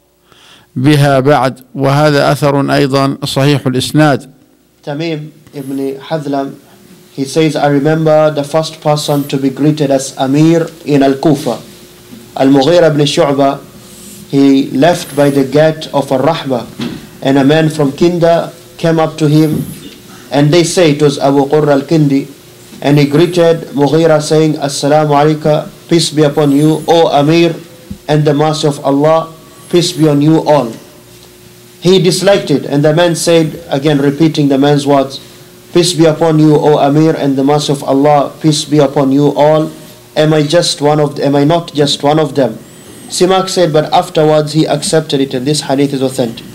A: بها بعد. وهذا أثر أيضا صحيح الإسناد.
B: Tamim ibn Hadlam, he says, I remember the first person to be greeted as Amir in Al-Kufa. Al-Mughira ibn Shu'bah, he left by the gate of Al-Rahba, and a man from Kinda came up to him, and they say it was Abu Qurra al-Kindi, and he greeted Mughira saying, Assalamu alayka, peace be upon you, O Amir, and the mercy of Allah, peace be on you all. He disliked it, and the man said, again repeating the man's words, peace be upon you, O Amir, and the mercy of Allah, peace be upon you all. Am I not just one of them? Simak said, but afterwards he accepted it, and this hadith is authentic.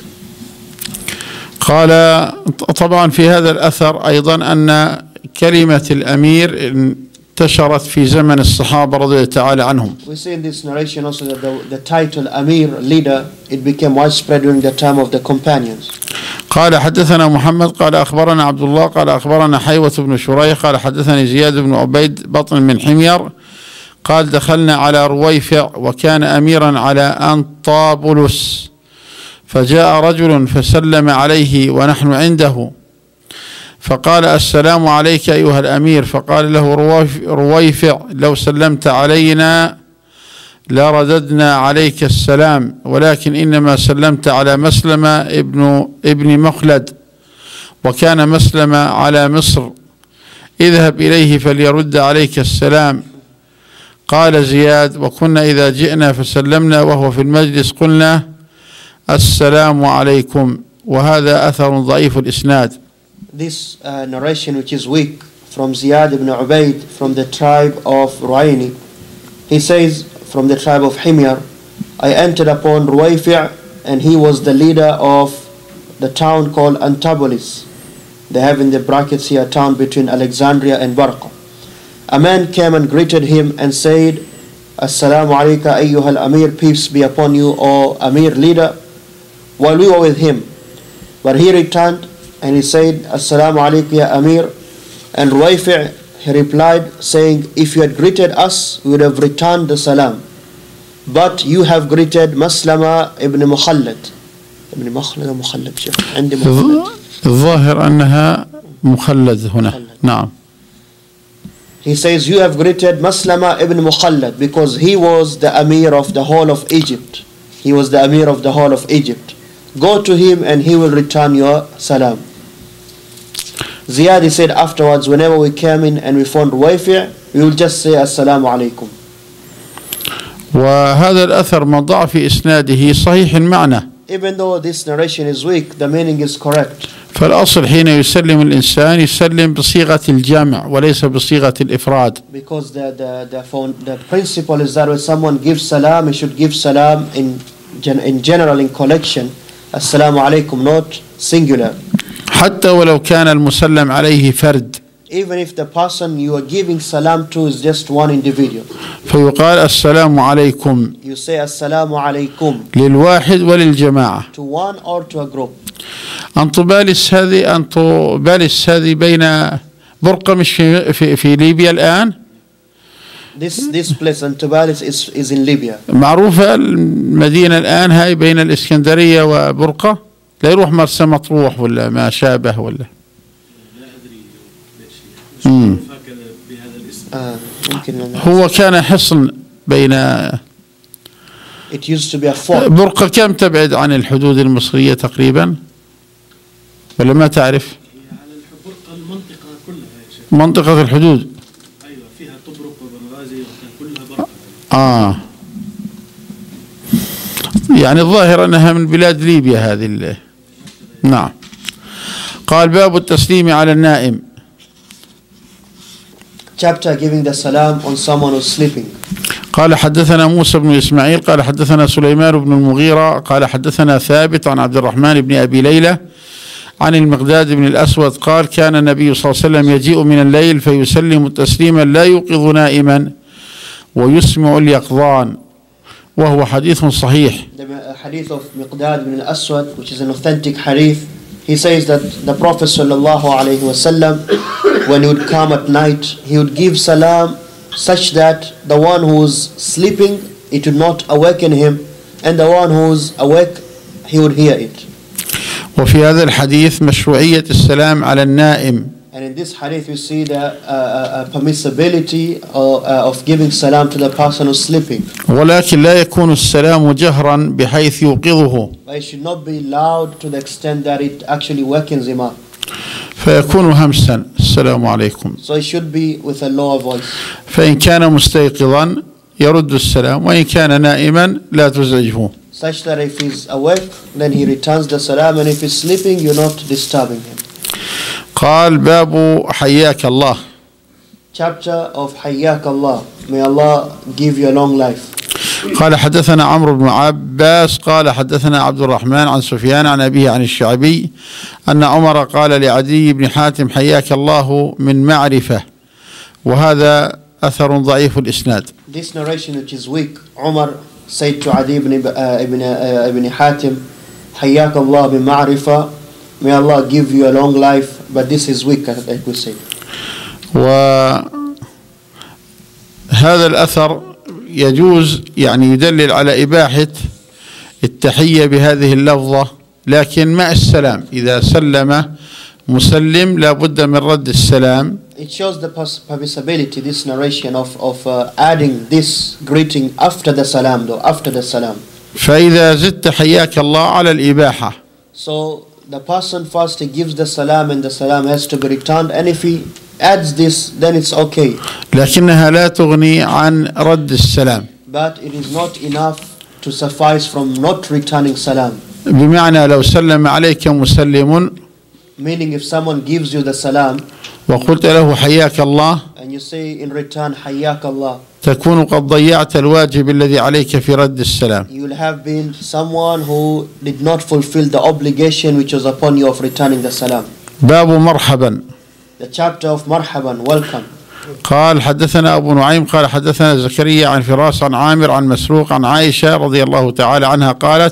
A: قال طبعا في هذا الأثر أيضا أن كلمة الأمير انتشرت في زمن الصحابة رضي الله تعالى عنهم.
B: We see in this narration also that the title Amir, leader, it became widespread during the time of the companions.
A: قال حدثنا محمد قال أخبرنا عبد الله قال أخبرنا حيوة بن شريح قال حدثني زياد بن عبيد بطن من حمير قال دخلنا على رويفع وكان أميرا على أنطابلس فجاء رجل فسلم عليه ونحن عنده فقال السلام عليك أيها الأمير. فقال له رويفع لو سلمت علينا لرددنا عليك السلام ولكن إنما سلمت على مسلمة ابن مخلد وكان مسلمة على مصر اذهب إليه فليرد عليك السلام. قال زياد وكنا إذا جئنا فسلمنا وهو في المجلس قلنا السلام عليكم. وهذا أثر ضعيف الإسناد.
B: This narration, which is weak, from Ziyad ibn Ubayd from the tribe of Ruayni, he says from the tribe of Himyar, I entered upon Ruwayfi' and he was the leader of the town called Antabolis. They have in the brackets here a town between Alexandria and Barqa. A man came and greeted him and said, Assalamu alayka ayyuhal Amir, peace be upon you, O Amir leader, while we were with him. But he returned and he said, Assalamu alayka ya Amir. And Ruwayfi' he replied saying, if you had greeted us, we would have returned the salam. But you have greeted Maslama ibn Mukhallad. Ibn Mukhallad Mukhallad شيخ عندي مخلد.
A: الظاهر أنها مخلد هنا. نعم.
B: He says you have greeted Maslama ibn Mukhallad because he was the Amir of the whole of Egypt. He was the Amir of the whole of Egypt. Go to him and he will return your salam. Ziyad said afterwards, whenever we came in and we found Ruwayfi', we will just say Assalamu alaikum.
A: وهذا الأثر من ضعف إسناده صحيح المعنى.
B: Even though this narration is weak, the meaning is correct.
A: فالأصل حين يسلم الإنسان يسلم بصيغة الجمع وليس بصيغة الإفراد.
B: Because the principle is that when someone gives salam, he should give salam in general, in collection. Assalamu alaikum, not singular.
A: حتى ولو كان المسلم عليه فرد.
B: Even if the person you are giving salam to is just one individual.
A: فيقال السلام عليكم.
B: You say Assalamu alaikum.
A: للواحد وللجماعة.
B: To one or to a group.
A: أنطبالس هذه بين برقة مش في ليبيا الآن.
B: This place Antabolis is in Libya.
A: معروفة المدينة الآن هاي بين الإسكندرية وبرقة. لا يروح مرسى مطروح ولا ما شابه ولا. هو كان حصن بين.
B: It used to be a fort.
A: برقة كم تبعد عن الحدود المصرية تقريبا؟ ولا ما تعرف؟
C: برقة المنطقة كلها.
A: منطقة الحدود.
C: أيوة فيها طبرق وبنغازي كلها برقة.
A: يعني الظاهر أنها من بلاد ليبيا هذه. نعم. قال باب التسليم على النائم.
B: Chapter giving the salam on someone who's sleeping.
A: قال حدثنا موسى بن إسماعيل قال حدثنا سليمان بن المغيرة قال حدثنا ثابت عن عبد الرحمن بن أبي ليلى عن المقداد بن الأسود قال كان النبي صلى الله عليه وسلم يجيء من الليل فيسلم تسليما لا يوقظ نائما ويسمع اليقظان وهو حديث صحيح.
B: The hadith of Miqdad ibn al-Aswad, which is an authentic hadith, he says that the Prophet sallallahu alaihi wasallam, when he would come at night, he would give salam such that the one who's sleeping, it would not awaken him, and the one who's awake, he would hear it.
A: وفي هذا الحديث مشروعية السلام على النائم.
B: And in this hadith we see the permissibility of giving salam to the person who's sleeping.
A: ولكن لا يكون السلام جهرا بحيث يوقظه.
B: But it should not be loud to the extent that it actually wakens him up.
A: فيكون همسا السلام عليكم.
B: So it should be with a lower voice.
A: فإن كان مستيقظا يرد السلام وإن كان نائما لا تزعجه.
B: Such that if he's awake, then he returns the salam, and if he's sleeping, you're not disturbing him.
A: قال باب حياك الله.
B: Chapter of حياك الله. May Allah give you a long life.
A: قال حدثنا عمرو بن عباس قال حدثنا عبد الرحمن عن سفيان عن أبيه عن الشعبي أن عمر قال لعدي بن حاتم حياك الله من معرفة، وهذا أثر ضعيف الإسناد.
B: This narration, which is weak, Umar said to Adi ibn Hatim, حياك الله بمعرفة, may Allah give you a long life, but this is weak, like we say.
A: وهذا الأثر يجوز يعني يدلل على إباحة التحية بهذه اللفظة، لكن مع السلام. إذا سلم مسلم لا بد من رد السلام.
B: It shows the permissibility, this narration of adding this greeting after the salam, though, after the salam.
A: فإذا زدت حياك الله على الإباحة.
B: So the person first, he gives the salam and the salam has to be returned, and if he adds this, then it's okay.
A: لكنها لا تغني عن رد السلام.
B: But it is not enough to suffice from not returning salam.
A: بمعنى لو سلم عليك مسلم
B: Meaning, if someone gives you the salam
A: وقلت له حياك الله
B: and you say in return حياك الله,
A: تكون قد ضيعت الواجب الذي عليك في رد السلام.
B: you will have been someone who did not fulfill the obligation which was upon you of returning the salam.
A: باب مرحبا.
B: The chapter of marhaban, welcome.
A: قال حدثنا أبو نعيم قال حدثنا زكريا عن فراس عن عامر عن مسروق عن عائشة رضي الله تعالى عنها قالت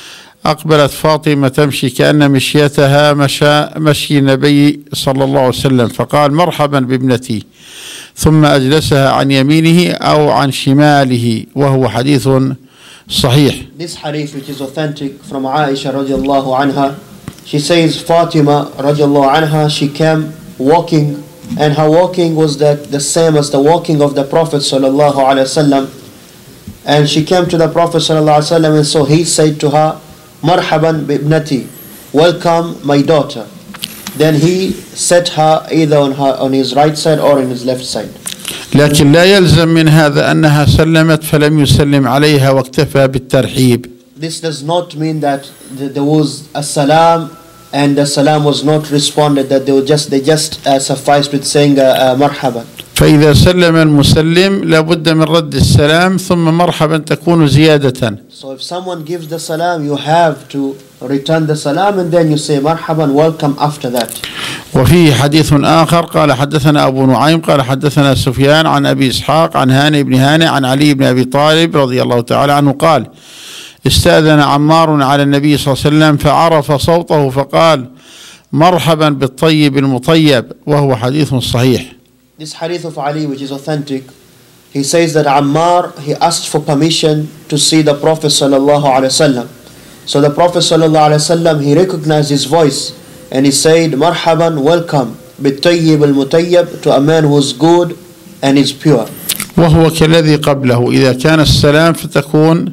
A: أقبلت فاطمة تمشي كأن مشيتها مشي النبي صلى الله عليه وسلم، فقال مرحبا بابنتي، ثم أجلسها عن يمينه أو عن شماله، وهو حديث صحيح.
B: This hadith, which is authentic from Aisha radiallahu anha, she says Fatima radiallahu anha, she came walking, and her walking was the same as the walking of the Prophet sallallahu alaihi wasallam. And she came to the Prophet sallallahu alaihi wasallam, and so he said to her, Marhaban bi ibnati, welcome my daughter. Then he set her either on his right side or on his left side.
A: لكن لا يلزم من هذا أنها سلمت فلم يسلم عليها واكتفى بالترحيب.
B: This does not mean that there was a salam and the salam was not responded, that they just sufficed with saying marhaban.
A: فإذا سلم المسلم لابد من رد السلام ثم مرحبا تكون زيادة.
B: So if someone gives the salam, you have to return the salam and then you say marhaban, welcome after that.
A: وفيه حديث آخر قال حدثنا أبو نعيم قال حدثنا سفيان عن أبي إسحاق عن هاني بن هاني عن علي بن أبي طالب رضي الله تعالى عنه قال استأذن عمار على النبي صلى الله عليه وسلم فعرف صوته فقال مرحبا بالطيب المطيب، وهو حديث صحيح.
B: This hadith of Ali, which is authentic, he says that Ammar, he asked for permission to see the Prophet sallallahu alaihi wasallam. So the Prophet sallallahu alaihi wasallam, he recognized his voice and he said, Marhaban, welcome, بالطيب المطيب, to a man who is good and is pure.
A: وهو كالذي قبله، إذا كان السلام فتكون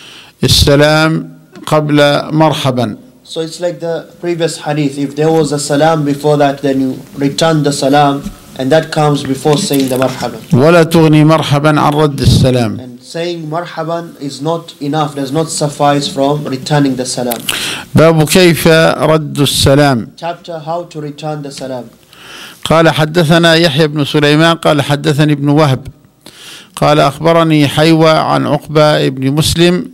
A: السلام قبل مرحبا.
B: So it's like the previous hadith. If there was a salam before that, then you return the salam, and that comes before saying the marhaban.
A: ولا تغني مرحبا عن رد السلام.
B: And saying marhaban is not enough, does not suffice from returning the salam.
A: باب كيف رد السلام.
B: Chapter how to return the salam.
A: قال حدثنا يحيى بن سليمان قال حدثني ابن وهب قال أخبرني حيوى عن عقبة بن مسلم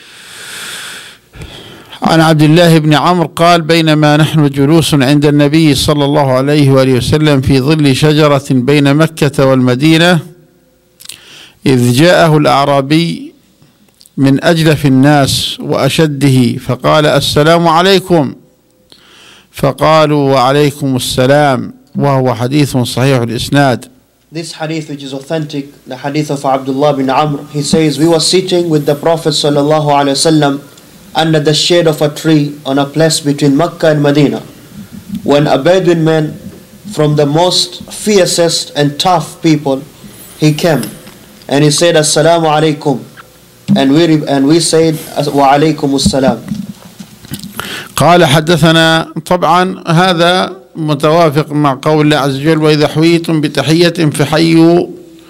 A: عن عبد الله بن عمرو قال بينما نحن جلوس عند النبي صلى الله عليه وآله وسلم في ظل شجرة بين مكة والمدينة إذ جاءه الأعرابي من أجلف الناس وأشده، فقال: السلام عليكم، فقالوا: وعليكم السلام، وهو حديث صحيح الإسناد.
B: This hadith, which is authentic, the hadith of Abdullah bin Amr, he says, we were sitting with the Prophet sallallahu alaihi wasallam under the shade of a tree on a place between Mecca and Medina, when a Bedouin man from the most fiercest and tough people, he came and he said, Assalamu alaikum, and we said, wa alaikum assalam.
A: قال: حدثنا. طبعا هذا متوافق مع قول الله عز وجل: وإذا حييتم بتحية فحيوا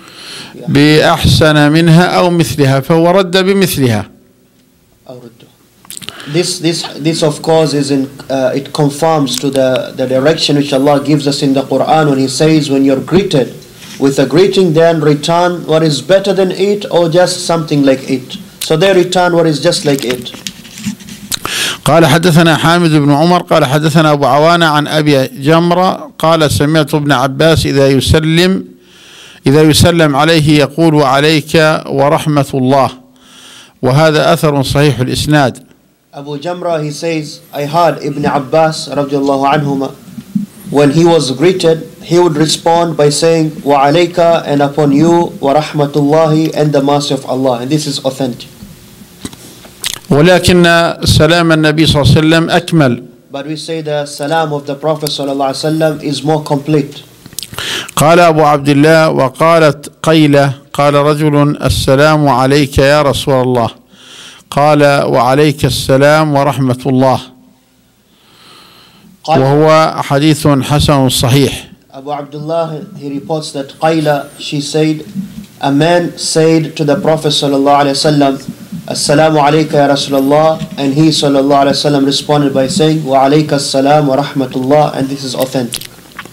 A: بأحسن منها أو مثلها، فهو رد بمثلها.
B: This of course is it conforms to the direction which Allah gives us in the Quran when He says, when you're greeted with a greeting, then return what is better than it or just something like it. So they return what is just like it.
A: قال: حدثنا حامد بن عمر قال حدثنا أبو عوانة عن أبي جمرة قال: سمعت ابن عباس إذا يسلم عليه يقول: وعليك ورحمة الله، وهذا أثر صحيح الإسناد.
B: Abu Jamra, he says, I heard Ibn Abbas radiallahu anhuma, when he was greeted, he would respond by saying, wa alayka, and upon you, wa rahmatullahi, and the mercy of Allah. And this is authentic.
A: ولكن سلام النبي صلى الله عليه وسلم أكمل.
B: But we say the salam of the Prophet sallallahu alaihi wasallam is more complete.
A: قال أبو عبد الله: وقالت قيلة قال رجل: السلام عليك يا رسول الله، قال: وعليك السلام ورحمة الله، وهو حديث حسن صحيح.
B: Abu Abdullah, he reports that Qayla, she said, a man said to the Prophet sallallahu alaihi wasallam, Assalamu alayka ya Rasulullah, and he sallallahu alaihi wasallam responded by saying, wa alayka assalam wa rahmatullah, and this is authentic.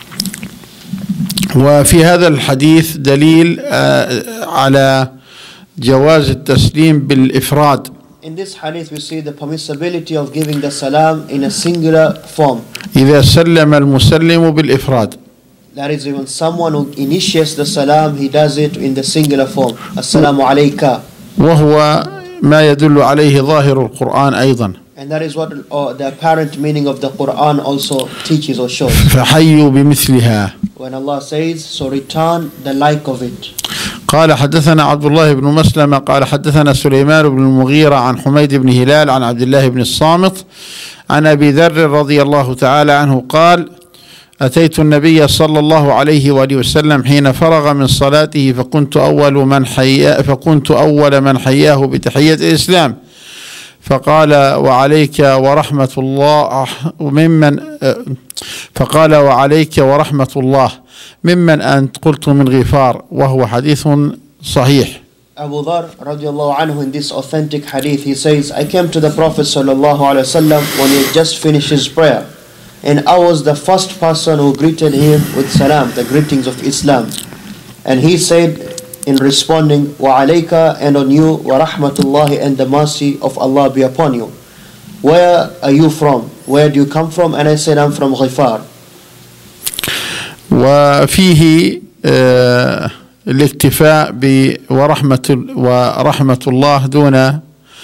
A: وفي هذا الحديث دليل على جواز التسليم بالإفراد.
B: In this hadith we see the permissibility of giving the salam in a singular form.
A: إذا سلم المسلم بالإفراد.
B: That is, when someone who initiates the salam, he does it in the singular form. Assalamu alayka.
A: وهو ما يدل عليه ظاهر القرآن أيضا.
B: And that is what the apparent meaning of the Quran also teaches or shows.
A: فحيوا بمثلها.
B: When Allah says, so return the like of it.
A: قال: حدثنا عبد الله بن مسلمة قال حدثنا سليمان بن المغيرة عن حميد بن هلال عن عبد الله بن الصامت عن أبي ذر رضي الله تعالى عنه قال: أتيت النبي صلى الله عليه وآله وسلم حين فرغ من صلاته فكنت أول من حياه بتحية الإسلام، فقال: وعليك ورحمة الله ممن أنت؟ قلت: من غفار، وهو حديث صحيح.
B: Abu Dhar radiallahu anhu, in this authentic hadith, he says, I came to the Prophet sallallahu alaihi wasallam when he had just finished his prayer, and I was the first person who greeted him with salam, the greetings of Islam. And he said in responding, wa alayka, and on you, wa rahmatullahi, and the mercy of Allah be upon you. Where are you from? Where do you come from? And I said, I'm from Ghifar.
A: وفيه الاكتفاء ورحمة الله دون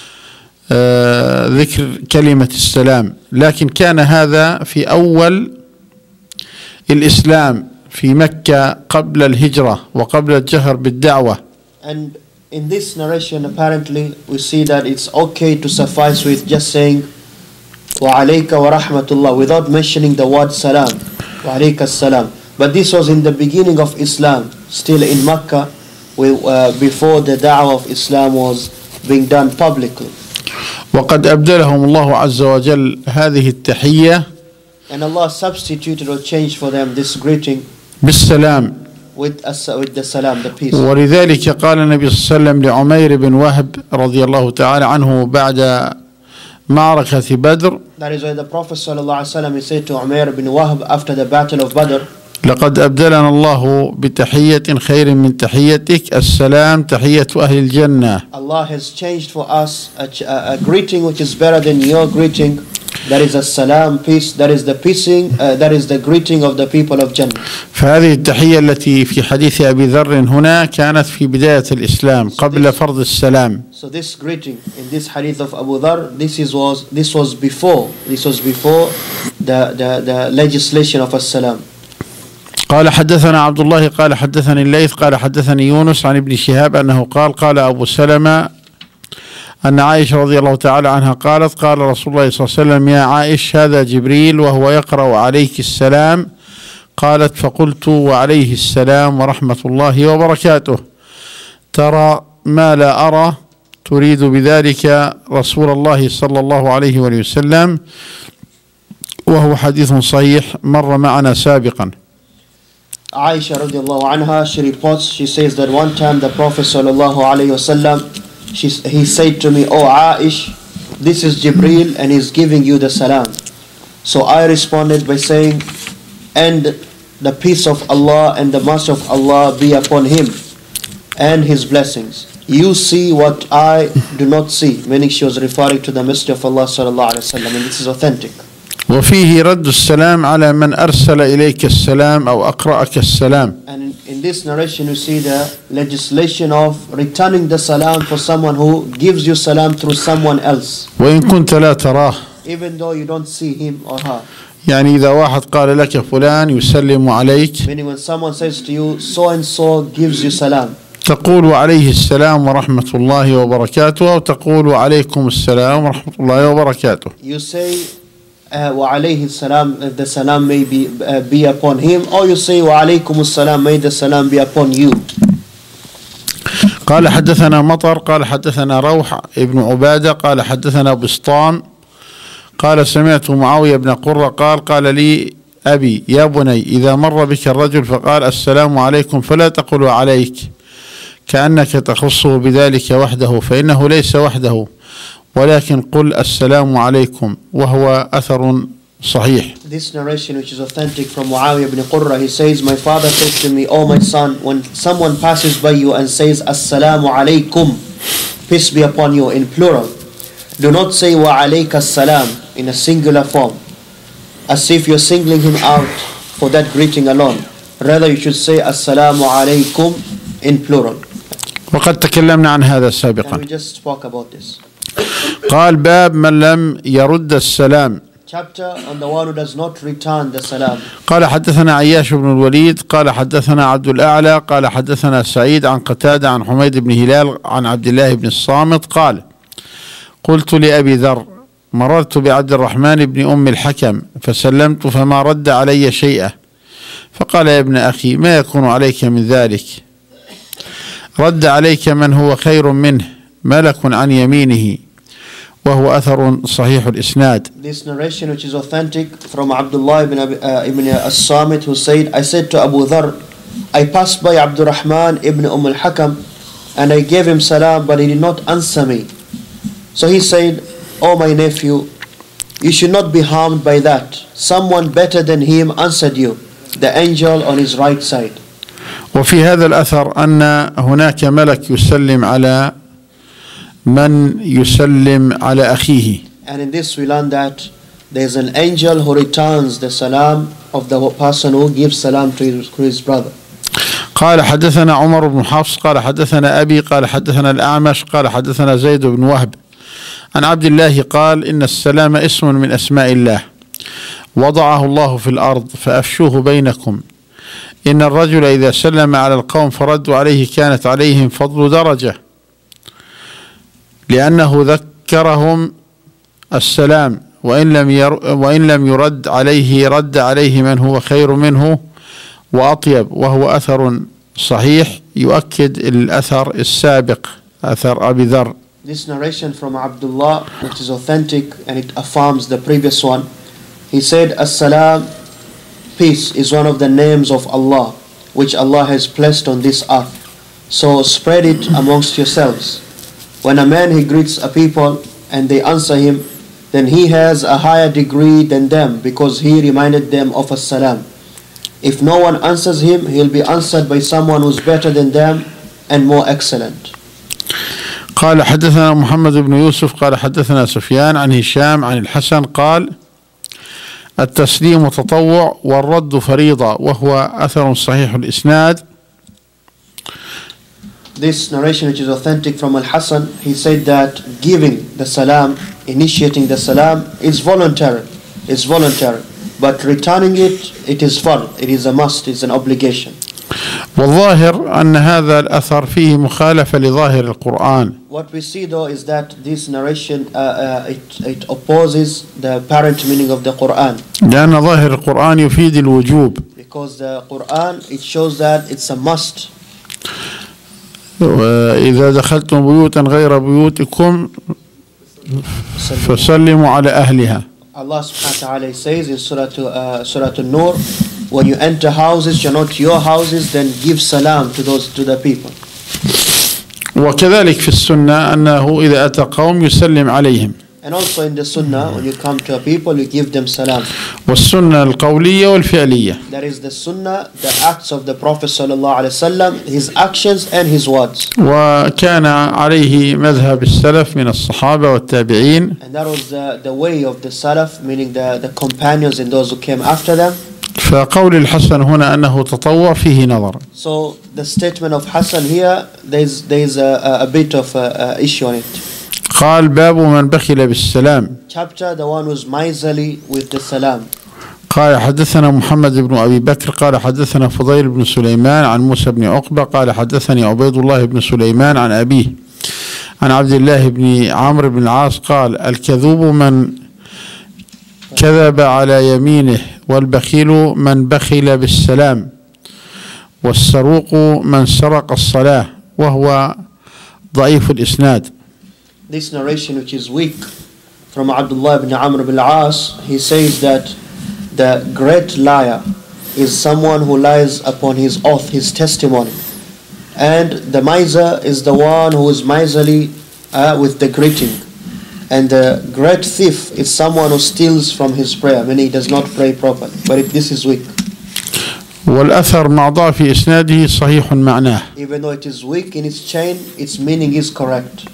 A: ذكر كلمة السلام، لكن كان هذا في أول الإسلام في مكة قبل الهجرة وقبل الجهر بالدعوة.
B: And in this narration apparently we see that it's okay to suffice with just saying wa alayka wa rahmatullah without mentioning the word salam, wa alayka salam. But this was in the beginning of Islam, still in Mecca, before the da'wah of Islam was being done publicly.
A: وقد أبدلهم الله عز وجل هذه التحية
B: And Allah substituted or changed for them this greeting
A: بالسلام
B: with the salam, the peace.
A: ولذلك قال النبي صلى الله عليه وسلم لعمير بن وهب رضي الله تعالى عنه بعد معركة بدر.
B: That is why the Prophet ﷺ, he said to Umair bin Wahb after the battle of Badr,
A: لقد أبدلنا الله بتحية خير من تحيتك، السلام تحية أهل الجنة.
B: Allah has changed for us a greeting which is better than your greeting. That is as-salam, peace. That is the that is the greeting of the people of Jannah.
A: فهذه التحية التي في حديث أبي ذر هنا كانت في بداية الإسلام قبل فرض السلام.
B: So this greeting in this hadith of Abu Dharr, this was before the legislation of as-salam.
A: قال حدثنا عبد الله قال حدثني الليث قال حدثني يونس عن ابن شهاب أنه قال أبو سلمة أن عائشة رضي الله تعالى عنها قالت قال رسول الله صلى الله عليه وسلم يا عائش هذا جبريل وهو يقرأ عليك السلام. قالت فقلت وعليه السلام ورحمة الله وبركاته. ترى ما لا أرى، تريد بذلك رسول الله صلى الله عليه وسلم، وهو حديث صحيح مر معنا سابقا.
B: Aisha radiallahu anha, she says that one time the Prophet sallallahu alayhi wasallam, he said to me, "Oh Aish, this is Jibreel and he's giving you the salam." So I responded by saying, "And the peace of Allah and the mercy of Allah be upon him and his blessings. You see what I do not see," meaning she was referring to the Messenger of Allah sallallahu alayhi wasallam, and this is authentic.
A: وفيه رد السلام على من أرسل إليك السلام أو أقرأك السلام.
B: And in this narration you see the legislation of returning the salam for someone who gives you salam through someone else,
A: وإن كنت لا تراه.
B: even though you don't see him or her.
A: يعني إذا واحد قال لك فلان يسلم عليك،
B: Meaning when someone says to you, so and so gives you salam,
A: تقول وعليه السلام ورحمة الله وبركاته، أو تقول وعليكم السلام ورحمة الله وبركاته.
B: you say وعليه السلام, the salam may be upon him, or you say وعليكم السلام, may the salam be upon you.
A: قال حدثنا مطر قال حدثنا روح ابن عبادة قال حدثنا بسطام قال سمعت معاوية بن قرة قال لي أبي يا بني إذا مر بك الرجل فقال السلام عليكم فلا تقل عليك كأنك تخصه بذلك وحده، فإنه ليس وحده، ولكن قل السلام عليكم، وهو أثر صحيح.
B: This narration, which is authentic from Muawiyah ibn Qurra, he says, my father said to me, "Oh my son, when someone passes by you and says Assalamu alaikum, peace be upon you," in plural, do not say wa alayka salam in a singular form, as if you're singling him out for that greeting alone. Rather, you should say Assalamu alaikum in plural.
A: وقد تكلمنا عن هذا
B: And
A: سابقا.
B: we just spoke about this.
A: قال باب من لم يرد السلام.
B: Chapter on the one who does not return the salam.
A: قال حدثنا عياش بن الوليد قال حدثنا عبد الأعلى قال حدثنا سعيد عن قتادة عن حميد بن هلال عن عبد الله بن الصامت قال قلت لأبي ذر مررت بعبد الرحمن بن أم الحكم فسلمت فما رد علي شيئا، فقال يا ابن أخي ما يكون عليك من ذلك، رد عليك من هو خير منه ملك عن يمينه، وهو أثر صحيح الإسناد.
B: This narration, which is authentic from Abdullah ibn as-Samit, who said, I said to Abu Dharr, I passed by Abdurrahman ibn al-Hakam and I gave him salam, but he did not answer me. So he said, "Oh my nephew, you should not be harmed by that. Someone better than him answered you, the angel on his right side."
A: وفي هذا الأثر أن هناك ملك يسلم على من يسلم على أخيه.
B: And in this we learn that there is an angel who returns the salam of the person who gives salam to his brother.
A: قال حدثنا عمر بن حفص قال حدثنا أبي قال حدثنا الأعمش قال حدثنا زيد بن وهب عن عبد الله قال إن السلام اسم من أسماء الله وضعه الله في الأرض فأفشوه بينكم، إن الرجل إذا سلم على القوم فردوا عليه كانت عليهم فضل درجة، لأنه ذكرهم السلام، وإن لم يرد عليه رد عليه من هو خير منه وأطيب، وهو أثر صحيح يؤكد الأثر السابق أثر أبي ذر.
B: This narration from Abdullah, which is authentic and it affirms the previous one, he said, As-salam, peace, is one of the names of Allah, which Allah has placed on this earth. So spread it amongst yourselves. When a man he greets a people and they answer him, then he has a higher degree than them because he reminded them of as-salam. If no one answers him, he'll be answered by someone who's better than them and more excellent.
A: قال حدثنا محمد بن يوسف قال حدثنا سفيان عن هشام عن الحسن قال التسليم تطوع والرد فريضة وهو أثر صحيح الإسناد.
B: This narration, which is authentic from Al-Hasan, he said that giving the salam, initiating the salam, is voluntary. It's voluntary. But returning it, it is fard. It is a must. It's an obligation.
A: والظاهر أن هذا الأثر فيه مخالفة لظاهر القرآن.
B: What we see though is that this narration it opposes the apparent meaning of the Quran.
A: لأن ظاهر القرآن يفيد الوجوب.
B: Because the Quran, it shows that it's a must.
A: وإذا دخلتم بيوتا غير بيوتكم فسلموا على أهلها.
B: Allah subhanahu wa ta'ala says in Surah An-Nur, when you enter houses, you're not your houses, then give salam to the people.
A: وكذلك في السنة أنه إذا أتى قوم يسلم عليهم.
B: And also in the Sunnah, when you come to a people, you give them salam.
A: والسنة القولية والفعلية.
B: That is the Sunnah, the acts of the Prophet sallallahu alaihi wasallam, his actions and his words.
A: وكان عليه مذهب السلف من الصحابة والتابعين.
B: And that was the way of the Salaf, meaning the companions and those who came after them.
A: فقول الحسن هنا أنه تطوع فيه نظر.
B: So the statement of Hassan here, there's a bit of issue on it.
A: قال باب من بخل بالسلام.
B: Chapter, the one who's miserly with the salam.
A: قال حدثنا محمد بن أبي بكر قال حدثنا فضيل بن سليمان عن موسى بن عقبة قال حدثني عبيد الله بن سليمان عن أبيه عن عبد الله بن عمرو بن العاص قال الكذوب من كذب على يمينه والبخيل من بخل بالسلام والسروق من سرق الصلاة وهو ضعيف الإسناد.
B: This narration, which is weak, from Abdullah ibn Amr ibn al-As, he says that the great liar is someone who lies upon his oath, his testimony. And the miser is the one who is miserly with the greeting. And the great thief is someone who steals from his prayer, meaning he does not pray properly. But this is weak.
A: والأثر مع ضعف إسناده صحيح معناه.
B: Even though it is weak in its chain, its meaning is correct.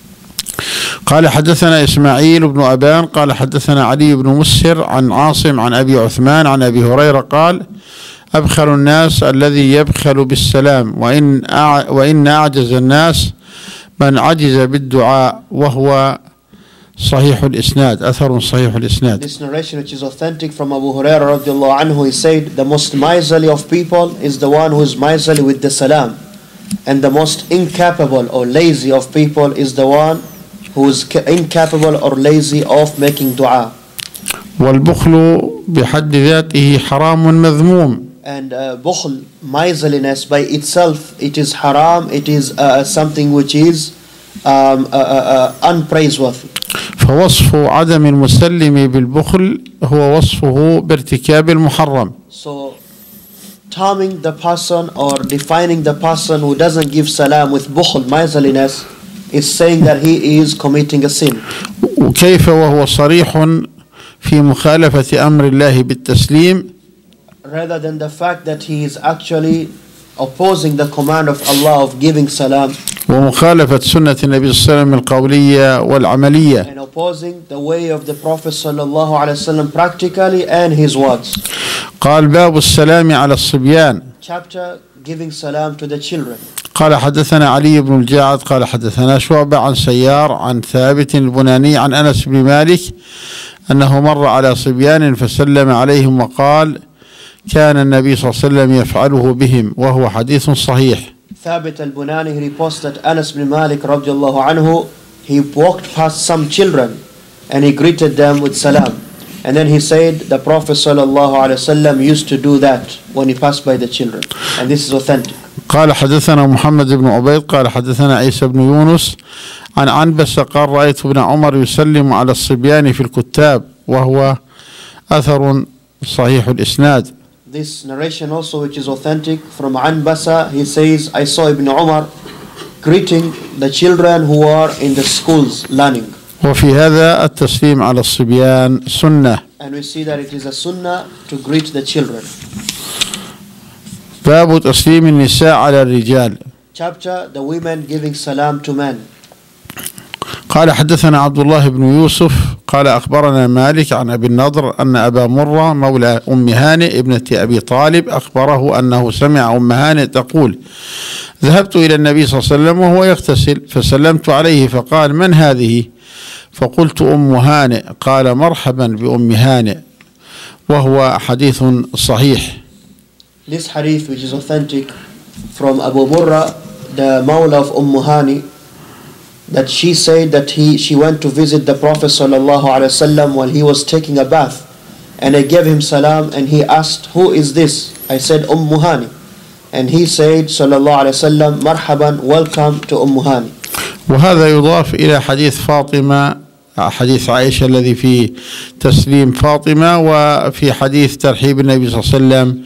A: قال حدثنا إسماعيل بن أبان قال حدثنا علي بن مسهر عن عاصم عن أبي عثمان عن أبي هريرة قال أبخل الناس الذي يبخل بالسلام وإن أعجز الناس من عجز بالدعاء وهو صحيح الإسناد أثر صحيح الإسناد.
B: This narration, which is authentic from Abu Hurairah radiallahu anhu, he said the most miserly of people is the one who is miserly with the salam, and the most incapable or lazy of people is the one who is incapable or lazy of making dua.
A: والبخل بحد ذاته حرام مذموم.
B: And bukhl, miserliness by itself, it is haram, it is something which is unpraiseworthy.
A: فوصف عدم المسلم بالبخل هو وصفه بارتكاب المحرم.
B: So terming the person or defining the person who doesn't give salam with bukhl, miserliness, is saying that he is committing a sin.
A: وكيف وهو صريح في مخالفة أمر الله بالتسليم.
B: Rather than the fact that he is actually opposing the command of Allah of giving salam.
A: ومخالفة سنة النبي صلى الله عليه وسلم القولية والعملية.
B: And opposing the way of the Prophet sallallahu alaihi wasallam practically and his words.
A: قال باب السلام على الصبيان.
B: Chapter giving salam to the children.
A: قال حدثنا علي بن الجاعد قال حدثنا شعبة عن سيار عن ثابت البناني عن أنس بن مالك أنه مر على صبيان فسلم عليهم وقال كان النبي صلى الله عليه وسلم يفعله بهم وهو حديث صحيح.
B: Thabit al-Bunani, he reports that Anas bin Malik radiallahu anhu, he walked past some children and he greeted them with salam. And then he said the Prophet sallallahu alaihi wasallam used to do that when he passed by the children. And this is authentic.
A: قال حدثنا محمد بن عبيد قال حدثنا عيسى بن يونس عن عنبسة قال رأيت ابن عمر يسلم على الصبيان في الكتاب وهو أثر صحيح الإسناد.
B: This narration also, which is authentic from Anbasa, he says, I saw Ibn Umar greeting the children who are in the schools learning.
A: وفي هذا التسليم على الصبيان سنة.
B: And we see that it is a sunnah to greet the children.
A: باب تسليم النساء على الرجال.
B: Chapter, the women giving salam to men.
A: قال حدثنا عبد الله بن يوسف قال أخبرنا مالك عن أبي النضر أن أبا مرة مولى أم هانئ ابنة أبي طالب أخبره أنه سمع أم هانئ تقول: ذهبت إلى النبي صلى الله عليه وسلم وهو يغتسل فسلمت عليه فقال: من هذه؟ فقلت: أم هانئ. قال: مرحبا بأم هانئ. وهو حديث صحيح.
B: This hadith, which is authentic from Abu Murra, the Mawla of Hani, that she said that she went to visit the Prophet sallallahu alaihi wasallam while he was taking a bath, and I gave him salam, and he asked, "Who is this?" I said, Hani, and he said sallallahu alaihi wasallam, "Marhaban, welcome to Hani."
A: وهذا يضاف إلى حديث فاطمة، حديث عائشة الذي فيه تسليم فاطمة، وفي حديث ترحيب النبي صلى الله عليه وسلم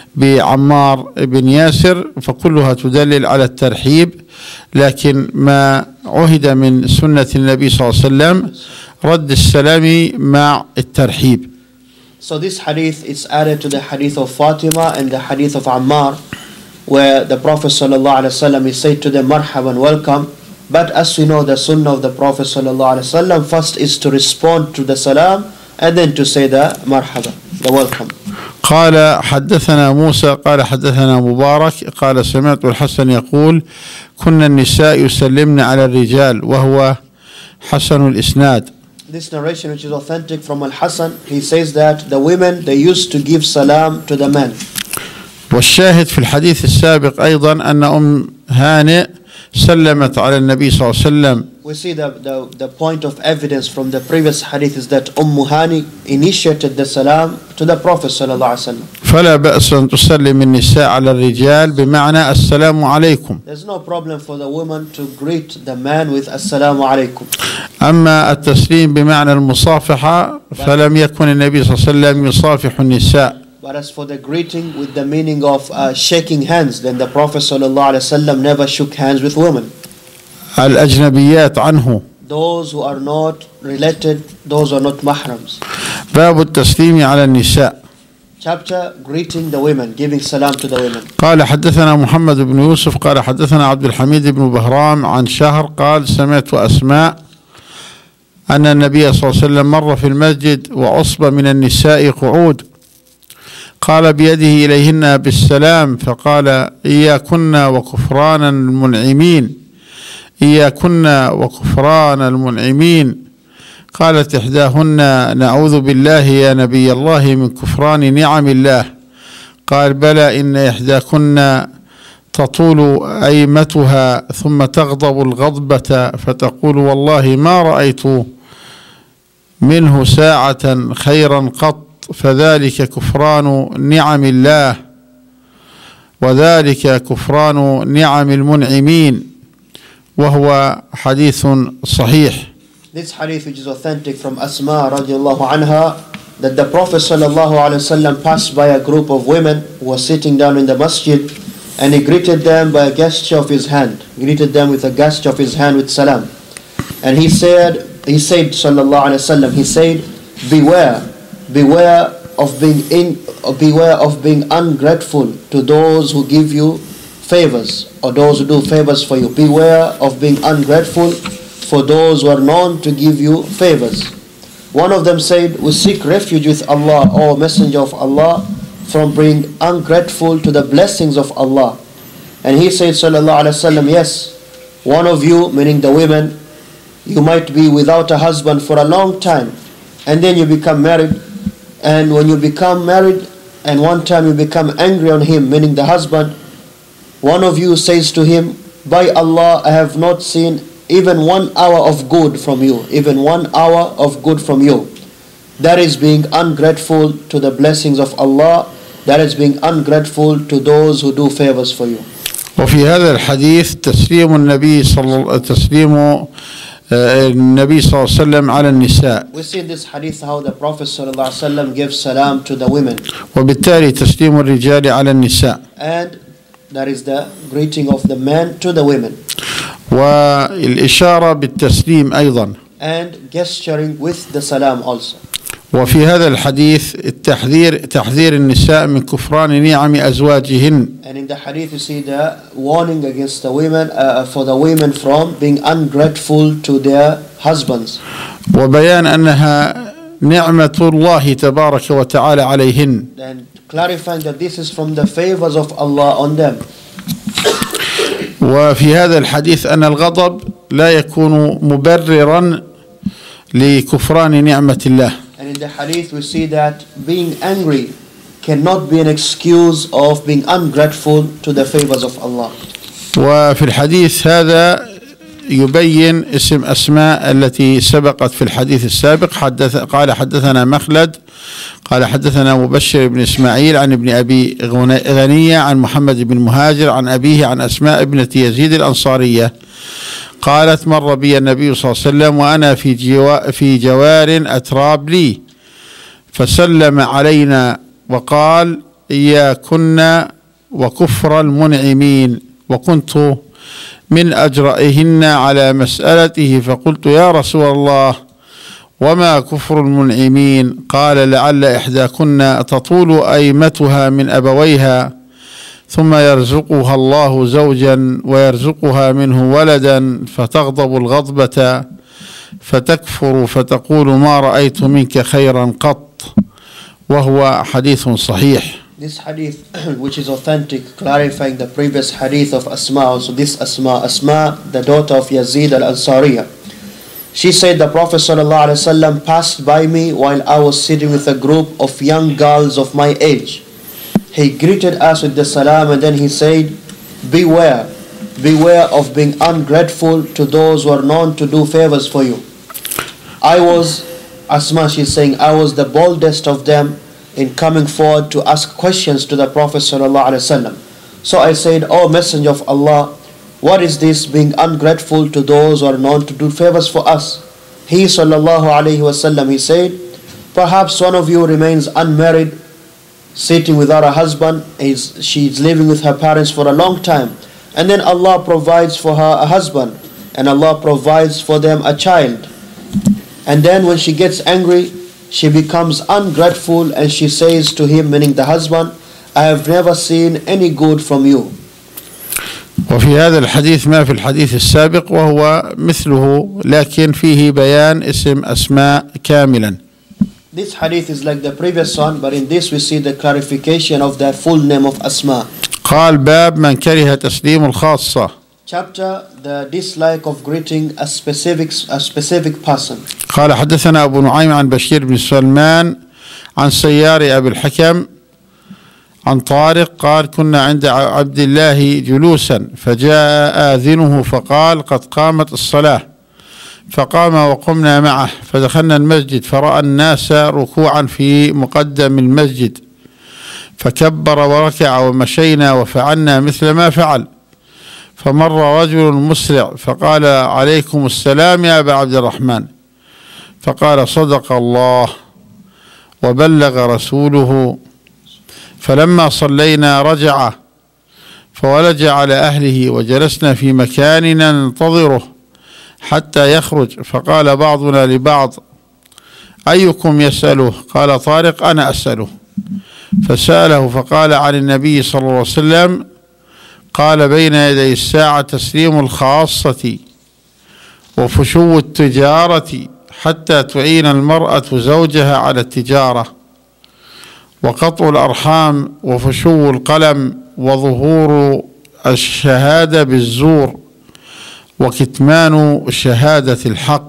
A: بعمار بن ياسر، فكلها تدلل على الترحيب. لكن ما عهد من سنة النبي صلى الله عليه وسلم رد السلام مع الترحيب.
B: So this hadith is added to the hadith of Fatima and the hadith of Ammar, where the Prophet sallallahu alaihi wasallam is said to them, "Marhaban, welcome." But as we know, the sunnah of the Prophet sallallahu alaihi wasallam first is to respond to the salam and then to say the marhaba, the welcome.
A: قال حدثنا موسى قال حدثنا مبارك قال سمعت الحسن يقول: كنا النساء يسلمن على الرجال، وهو حسن الإسناد.
B: This narration, which is authentic from Al-Hasan, he says that the women, they used to give salam to the men.
A: والشاهد في الحديث السابق أيضا أن أم هانئ سلمت على النبي صلى الله عليه وسلم.
B: We see the point of evidence from the previous hadith is that Hani initiated the salam to the Prophet sallallahu alaihi wasallam.
A: فلا بأس أن تسلم النساء على الرجال بمعنى السلام عليكم.
B: There's no problem for the woman to greet the man with assalamu alaikum.
A: أما التسليم بمعنى المصافحة فلم يكن النبي صلى الله عليه وسلم يصافح النساء.
B: But as for the greeting with the meaning of shaking hands, then the Prophet ﷺ never shook hands with women.
A: الأجنبيات عنه.
B: Those who are not related, those who are not mahrams.
A: باب التسليم على النساء.
B: Chapter greeting the women, giving salam to the women.
A: قال حدثنا محمد بن يوسف قال حدثنا عبد الحميد بن بهرام عن شهر قال سمعت أسماء أن النبي صلى الله عليه وسلم مر في المسجد وعصبة من النساء قعود، قال بيده إليهن بالسلام فقال: إياكن وكفران المنعمين، إياكن وكفران المنعمين. قالت إحداهن: نعوذ بالله يا نبي الله من كفران نعم الله. قال: بلى، إن إحداكن تطول أيمتها ثم تغضب الغضبة فتقول: والله ما رأيت منه ساعة خيرا قط، فذلك كفران نعم الله، وذلك كفران نعم المنعمين. وهو حديث صحيح.
B: This hadith, which is authentic from Asma radiallahu anha, that the Prophet sallallahu alaihi wasallam passed by a group of women who were sitting down in the masjid, and he greeted them by a gesture of his hand. He greeted them with a gesture of his hand with salam. And he said sallallahu alaihi wasallam, he said, beware of being ungrateful to those who give you favors, or those who do favors for you. Beware of being ungrateful for those who are known to give you favors. One of them said, we seek refuge with Allah, O Messenger of Allah, from being ungrateful to the blessings of Allah. And he said sallallahu alaihi wasallam, yes, one of you, meaning the women, you might be without a husband for a long time, and then you become married, and when you become married and one time you become angry on him, meaning the husband, one of you says to him, by Allah, I have not seen even 1 hour of good from you, even 1 hour of good from you. That is being ungrateful to the blessings of Allah. That is being ungrateful to those who do favors for you.
A: وفي هذا الحديث تسليم النبي صلى الله عليه وسلم على النساء.
B: We see in this hadith how the Prophet صلى الله عليه وسلم gives salam to the women.
A: وبالتالي تسليم الرجال على النساء.
B: And that is the greeting of the men to the women.
A: والإشارة بالتسليم أيضا.
B: And gesturing with the salam also.
A: وفي هذا الحديث تحذير النساء من كفران نعم أزواجهن.
B: And in the hadith you see the warning against the women, for the women from being ungrateful to their husbands.
A: وبيان أنها نعمة الله تبارك وتعالى عليهن.
B: And clarifying that this is from the favors of Allah on them.
A: وفي هذا الحديث أن الغضب لا يكون مبررا لكفران نعمة الله.
B: And in the hadith we see that being angry cannot be an excuse of being ungrateful to the favors of Allah.
A: وفي الحديث هذا يبين اسم أسماء التي سبقت في الحديث السابق. قال حدثنا مخلد قال حدثنا مبشر بن إسماعيل عن ابن أبي غنية عن محمد بن مهاجر عن أبيه عن أسماء ابنة يزيد الأنصارية قالت مر بي النبي صلى الله عليه وسلم وأنا في جوار أتراب لي فسلم علينا وقال إياكن وكفر المنعمين وكنت من أجرئهن على مسألته فقلت يا رسول الله وما كفر المنعمين؟ قال لعل إحداكن تطول أيمتها من أبويها ثم يرزقها الله زوجا ويرزقها منه ولدا فتغضب الغضبة فتكفر فتقول ما رأيت منك خيرا قط وهو حديث صحيح.
B: This hadith which is authentic, clarifying the previous hadith of Asma, so this Asma, the daughter of Yazid al-Ansariya. She said the Prophet ﷺ passed by me while I was sitting with a group of young girls of my age. He greeted us with the salam and then he said, beware of being ungrateful to those who are known to do favors for you. Asma, she's saying, I was the boldest of them in coming forward to ask questions to the Prophet ﷺ. So I said, O Messenger of Allah, what is this being ungrateful to those who are known to do favors for us? He ﷺ, he said, perhaps one of you remains unmarried, sitting without a husband, she's living with her parents for a long time, and then Allah provides for her a husband, and Allah provides for them a child. And then when she gets angry, she becomes ungrateful and she says to him, meaning the husband, I have never seen any good from you.
A: وفي هذا الحديث ما في الحديث السابق وهو مثله لكن فيه بيان اسم أسماء كاملا.
B: This hadith is like the previous one, but in this we see the clarification of the full name of Asma.
A: قال باب من كره تسليم الخاصة.
B: Chapter, the dislike of greeting a specific person.
A: قال حدثنا أبو نعيم عن بشير بن سلمان عن سيار أبي الحكم عن طارق قال كنا عند عبد الله جلوسا فجاء آذنه فقال قد قامت الصلاة فقام وقمنا معه فدخلنا المسجد فرأى الناس ركوعا في مقدم المسجد فكبر وركع ومشينا وفعلنا مثل ما فعل فمر رجل مسرع فقال عليكم السلام يا أبا عبد الرحمن فقال صدق الله وبلغ رسوله فلما صلينا رجع فولج على أهله وجلسنا في مكاننا ننتظره حتى يخرج فقال بعضنا لبعض أيكم يسأله؟ قال طارق أنا أسأله فسأله فقال عن النبي صلى الله عليه وسلم قال بين يدي الساعة تسليم الخاصة وفشو التجارة حتى تعين المرأة زوجها على التجارة وقطع الأرحام وفشو القلم وظهور الشهادة بالزور وكتمان شهادة الحق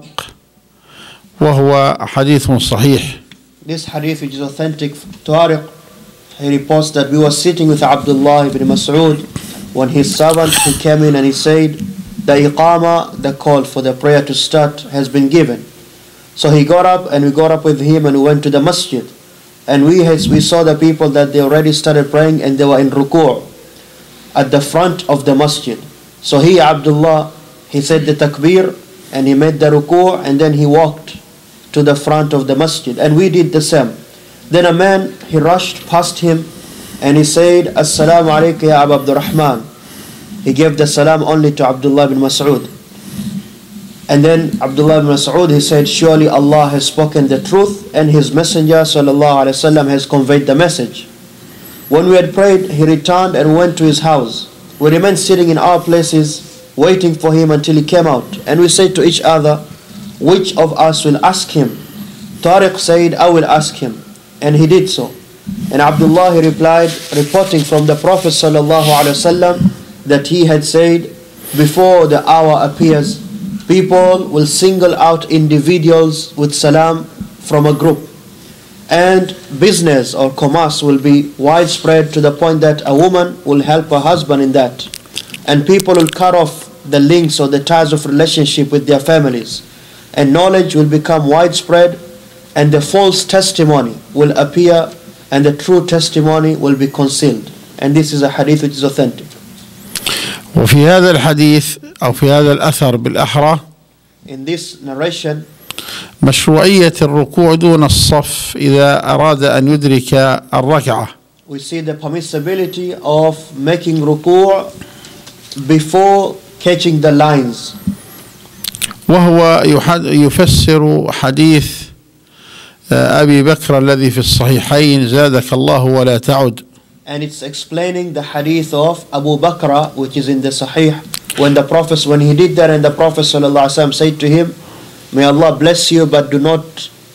A: وهو حديث صحيح.
B: This hadith which is authentic, Tariq, he reports that we were sitting with Abdullah ibn Mas'ud when his servant who came in and he said, the iqama, the call for the prayer to start, has been given. So he got up and we got up with him and we went to the masjid. And we saw the people that they already started praying and they were in ruku' at the front of the masjid. So he, Abdullah, he said the takbir and he made the ruku' and then he walked to the front of the masjid. And we did the same. Then a man, he rushed past him and he said, Assalamu alayka ya Abu Abdurrahman. He gave the salam only to Abdullah bin Mas'ud. And then Abdullah ibn Mas'ud, he said, surely Allah has spoken the truth and His Messenger sallallahu alaihi wasallam has conveyed the message. When we had prayed, he returned and went to his house. We remained sitting in our places, waiting for him until he came out. And we said to each other, which of us will ask him? Tariq said, I will ask him. And he did so. And Abdullah, he replied, reporting from the Prophet sallallahu alaihi wasallam that he had said, before the hour appears, people will single out individuals with salam from a group. And business or commerce will be widespread to the point that a woman will help her husband in that. And people will cut off the links or the ties of relationship with their families. And knowledge will become widespread, and the false testimony will appear, and the true testimony will be concealed. And this is a hadith which is authentic.
A: وفي هذا الحديث أو في هذا الأثر بالأحرى
B: In this narration,
A: مشروعية الركوع دون الصف إذا أراد أن يدرك الركعة.
B: we see the permissibility of making ruku' before catching the lines.
A: وهو يفسر حديث أبي بكر الذي في الصحيحين زادك الله ولا تعد.
B: And it's explaining the hadith of Abu Bakr, which is in the Sahih, when he did that, and the Prophet ﷺ said to him, may Allah bless you, but do not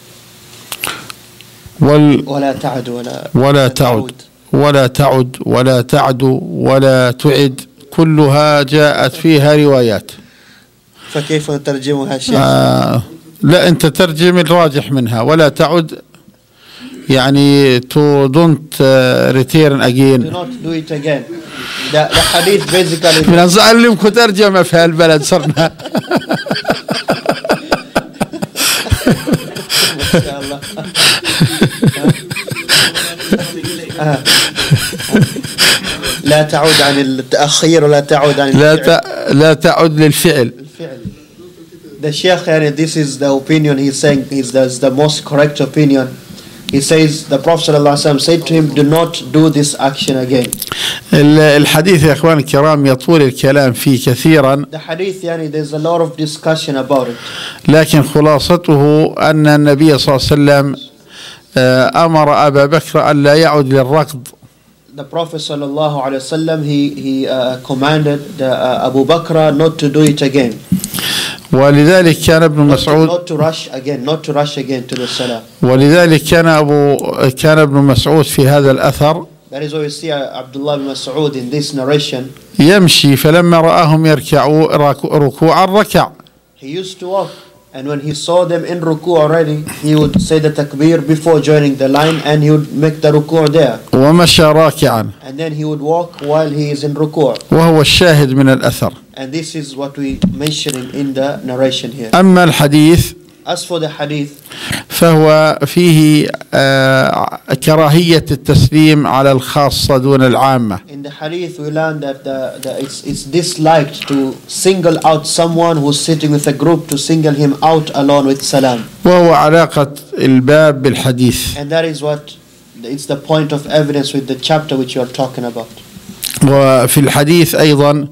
B: ولا تعد
A: ولا تعد ولا تعد ولا تعد كلها جاءت فيها روايات.
B: فكيف نترجمها شيخ؟
A: لا أنت ترجم الراجح منها. ولا تعد يعني to don't return again.
B: Do not do it again. The hadith basically.
A: من نعلمكم ترجمة في هالبلد صرنا.
B: ما شاء الله. لا تعود عن التأخير ولا تعود عن
A: لا تعود للفعل.
B: The Sheikh, this is the opinion he's saying is the most correct opinion. He says the Prophet ﷺ said to him, do not do this action again.
A: الحديث يا اخوان الكرام يطول الكلام فيه كثيرا.
B: The hadith there's a lot of discussion about it.
A: لكن خلاصته أن النبي صلى الله عليه وسلم أمر أبا بكر أن لا يعود للركض.
B: The Prophet sallallahu alaihi wasallam he commanded Abu Bakr not to do it again.
A: ولذلك كان ابن مسعود
B: not to rush again to the salah.
A: ولذلك كان ابن مسعود في هذا الأثر.
B: That is why we see Abdullah ibn Mas'ud in this narration.
A: يمشي فلما رآهم يركعوا ركوعا ركع.
B: He used to walk, and when he saw them in ruku' already, he would say the takbir before joining the line, and he would make the ruku' there.
A: ومشى راكعا.
B: And then he would walk while he is in ruku'.
A: وهو الشاهد من الأثر.
B: And this is what we mentioning in the narration here.
A: أما الحديث
B: As for the hadith,
A: فهو فيه كراهية التسليم على الخاصة دون العامة.
B: in the hadith we learn that it's disliked to single out someone who's sitting with a group, to single him out alone with salam.
A: وهو علاقة الباب بالحديث.
B: And that is what it's the point of evidence with the chapter which you are talking about.
A: وفي الحديث أيضا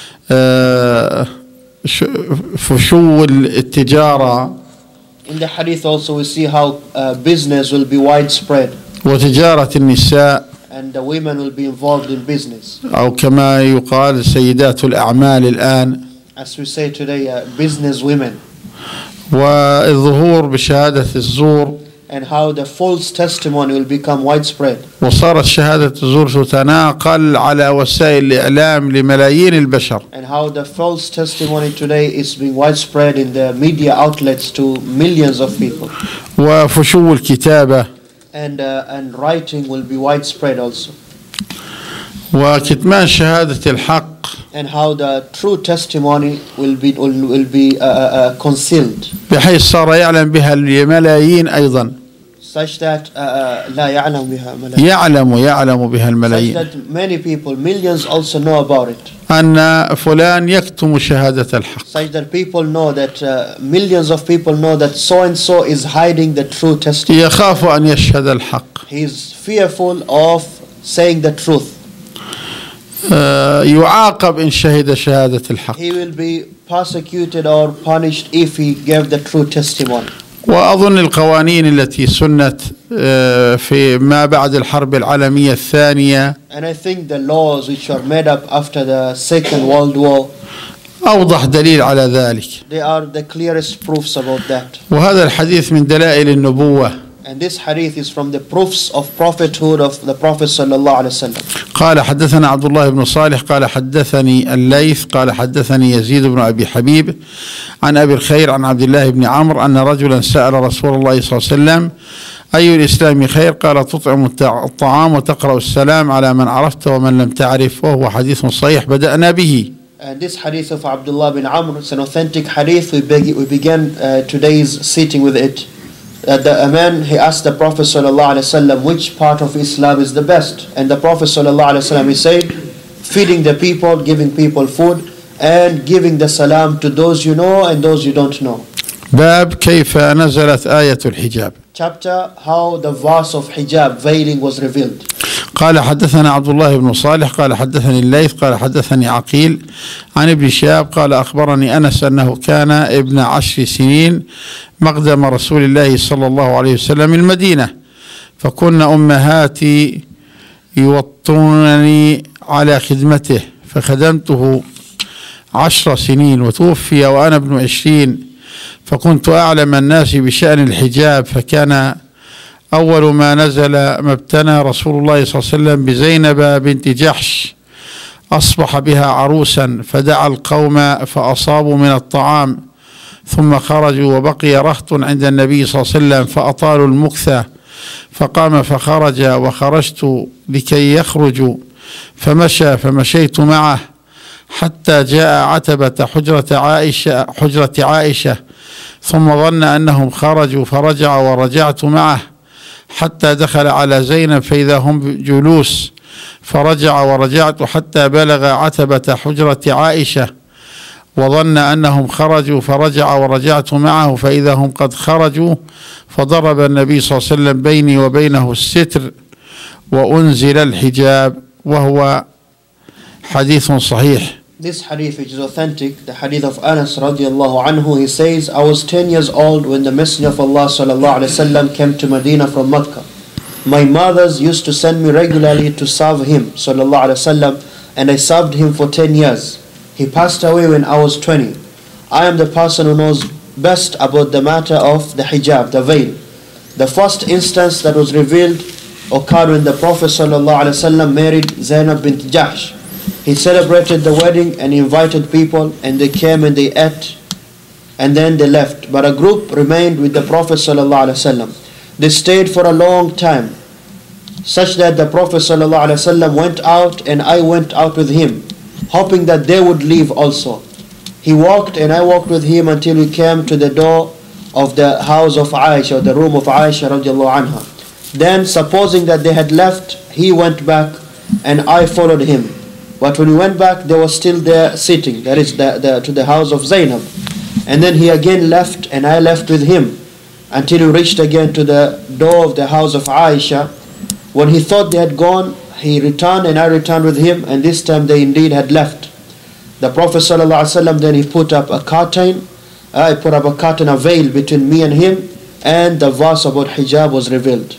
A: فشو التجارة.
B: In the hadith also we see how business will be widespread.
A: وتجارة النساء.
B: And the women will be involved in business.
A: أو كما يقال سيدات الأعمال الآن.
B: As we say today, business women.
A: والظهور بشهادة الزور.
B: And how the false testimony will become widespread.
A: وصارت شهادة الزور تتناقل على وسائل الإعلام لملايين البشر.
B: And how the false testimony today is being widespread in the media outlets to millions of people.
A: وفشو الكتابة.
B: And writing will be widespread also.
A: وكتمان شهادة الحق.
B: And how the true testimony will be concealed.
A: بحيث صار يعلم بها الملايين أيضا.
B: Such that لا يعلم بها ملايين.
A: يعلم بها الملايين.
B: Such that many people, millions also know about it.
A: أن فلان يكتم شهادة الحق.
B: Such that people know that millions of people know that so and so is hiding the true testimony.
A: يخاف أن يشهد الحق.
B: He is fearful of saying the truth.
A: يعاقب إن شهد شهادة الحق.
B: He will be persecuted or punished if he gave the true testimony.
A: وأظن القوانين التي سنت في ما بعد الحرب العالمية الثانية
B: And I think the laws which were made up after the Second World War,
A: أوضح دليل على ذلك.
B: they are the clearest proofs about that.
A: وهذا الحديث من دلائل النبوة.
B: And this hadith is from the proofs of prophethood of the Prophet sallallahu alaihi wasallam.
A: قال حدثنا عبد الله بن صالح قال حدثني الليث قال حدثني يزيد بن أبي حبيب عن أبي الخير عن عبد الله بن عمرو أن رجلا سأل رسول الله صلى الله عليه وسلم أي الإسلام خير؟ قال تطعم الطعام وتقرأ السلام على من عرفت ومن لم تعرف، وهو حديث صحيح بدأنا به.
B: And this hadith of Abdullah bin Amr is an authentic hadith. We began today's sitting with it. A man, he asked the Prophet sallallahu alaihi wasallam which part of Islam is the best, and the Prophet sallallahu alaihi wasallam, he said, feeding the people, giving people food, and giving the salam to those you know and those you don't know.
A: باب كيف نزلت آية الحجاب.
B: Chapter how the verse of hijab, veiling, was revealed.
A: قال حدثنا عبد الله بن صالح قال حدثني الليث قال حدثني عقيل عن ابن شهاب قال أخبرني أنس أنه كان ابن 10 سنين مقدم رسول الله صلى الله عليه وسلم المدينة، فكن أمهاتي يوطنني على خدمته، فخدمته 10 سنين وتوفي وأنا ابن 20، فكنت أعلم الناس بشأن الحجاب، فكان أول ما نزل ما ابتنى رسول الله صلى الله عليه وسلم بزينب بنت جحش أصبح بها عروسا، فدعا القوم فأصابوا من الطعام، ثم خرجوا وبقي رهط عند النبي صلى الله عليه وسلم فأطالوا المكث، فقام فخرج وخرجت لكي يخرجوا، فمشيت معه حتى جاء عتبة حجرة عائشة، ثم ظن أنهم خرجوا فرجع ورجعت معه حتى دخل على زينب فإذا هم جلوس، فرجع ورجعت حتى بلغ عتبة حجرة عائشة وظن أنهم خرجوا فرجع ورجعت معه فإذا هم قد خرجوا، فضرب النبي صلى الله عليه وسلم بيني وبينه الستر وأنزل الحجاب، وهو حديث صحيح.
B: This hadith, which is authentic, the hadith of Anas radiallahu anhu, he says, I was 10 years old when the Messenger of Allah sallallahu alaihi wasallam came to Medina from Mecca. My mothers used to send me regularly to serve him sallallahu alaihi wasallam, and I served him for 10 years. He passed away when I was 20. I am the person who knows best about the matter of the hijab, the veil. The first instance that was revealed occurred when the Prophet sallallahu alaihi wasallam married Zainab bint Jahsh. He celebrated the wedding and invited people, and they came and they ate and then they left. But a group remained with the Prophet ﷺ. They stayed for a long time, such that the Prophet ﷺ went out and I went out with him, hoping that they would leave also. He walked and I walked with him until we came to the door of the house of Aisha, or the room of Aisha radiallahu anha. Then, supposing that they had left, he went back and I followed him. But when we went back, they were still there sitting, that is to the house of Zainab. And then he again left and I left with him until we reached again to the door of the house of Aisha. When he thought they had gone, he returned and I returned with him, and this time they indeed had left. The Prophet ﷺ then he put up a curtain, a veil between me and him, and the verse about hijab was revealed.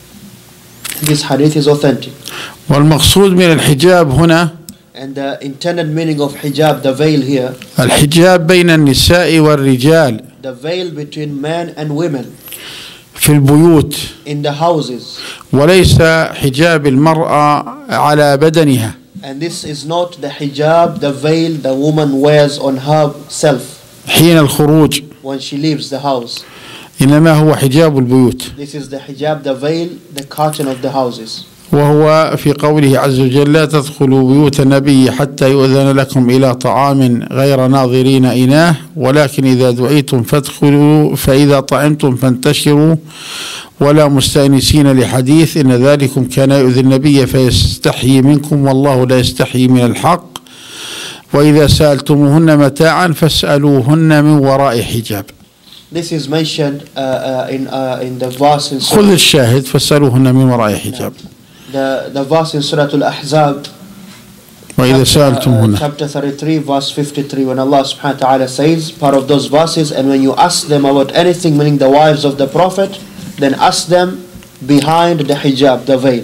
B: This hadith is authentic.
A: والمقصود من الحجاب هنا
B: And the intended meaning of hijab, the veil here,
A: الحجاب بين النساء والرجال
B: the veil between men and women
A: في البيوت،
B: in the houses.
A: وليس حجاب المرأة على بدنها.
B: And this is not the hijab, the veil the woman wears on herself
A: حين الخروج،
B: when she leaves the house.
A: إنما هو حجاب البيوت،
B: This is the hijab, the veil, the curtain of the houses.
A: وهو في قوله عز وجل لا تدخلوا بيوت النبي حتى يؤذن لكم إلى طعام غير ناظرين إناه ولكن إذا دعيتم فادخلوا فإذا طعمتم فانتشروا ولا مستأنسين لحديث إن ذلكم كان يؤذي النبي فيستحيي منكم والله لا يستحيي من الحق وإذا سألتموهن متاعا فاسألوهن من وراء حجاب.
B: This is mentioned in the verse in
A: خذ الشاهد فاسألوهن من وراء حجاب.
B: The verse in Surah Al-Ahzab.
A: وإذا سألتموهن.
B: Chapter 33 verse 53, when Allah subhanahu wa ta'ala says, part of those verses, and when you ask them about anything, meaning the wives of the Prophet, then ask them behind the hijab, the veil.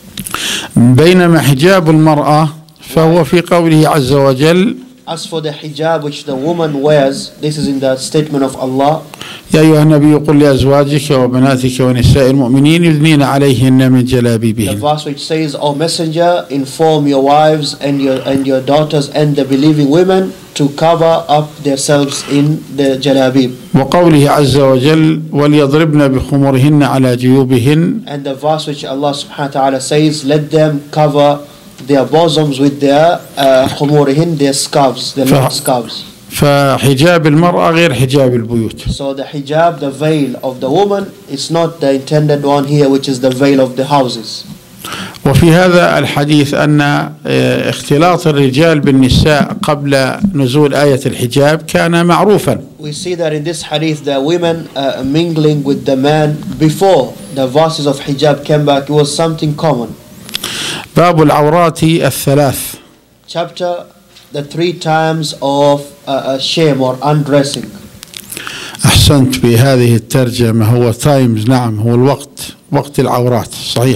A: بينما حجاب المرأة فهو في قوله عز وجل
B: As for the hijab which the woman wears, this is in the statement of Allah.
A: يا أيها النبي قل لأزواجك وبناتك ونساء المؤمنين يدنين عليهن من
B: The
A: جلابيبهن.
B: verse which says, O Messenger, inform your wives and your daughters and the believing women to cover up themselves in the jalabib.
A: وقوله عز وجل وليضربن بخمرهن على جيوبهن.
B: And the verse which Allah subhanahu wa ta'ala says, let them cover their bosoms with their khumurihin, their scarves, their long scarves.
A: فحجاب المرأة غير حجاب البيوت.
B: So the hijab, the veil of the woman, is not the intended one here, which is the veil of the houses.
A: وفي هذا الحديث أن اختلاط الرجال بالنساء قبل نزول آية الحجاب كان معروفا.
B: We see that in this hadith, the women mingling with the man before the verses of hijab came back, it was something common.
A: باب العورات الثلاث.
B: Chapter, the 3 times of shame or undressing.
A: أحسنت بهذه الترجمة. هو تايمز، نعم، هو الوقت، وقت العورات، صحيح.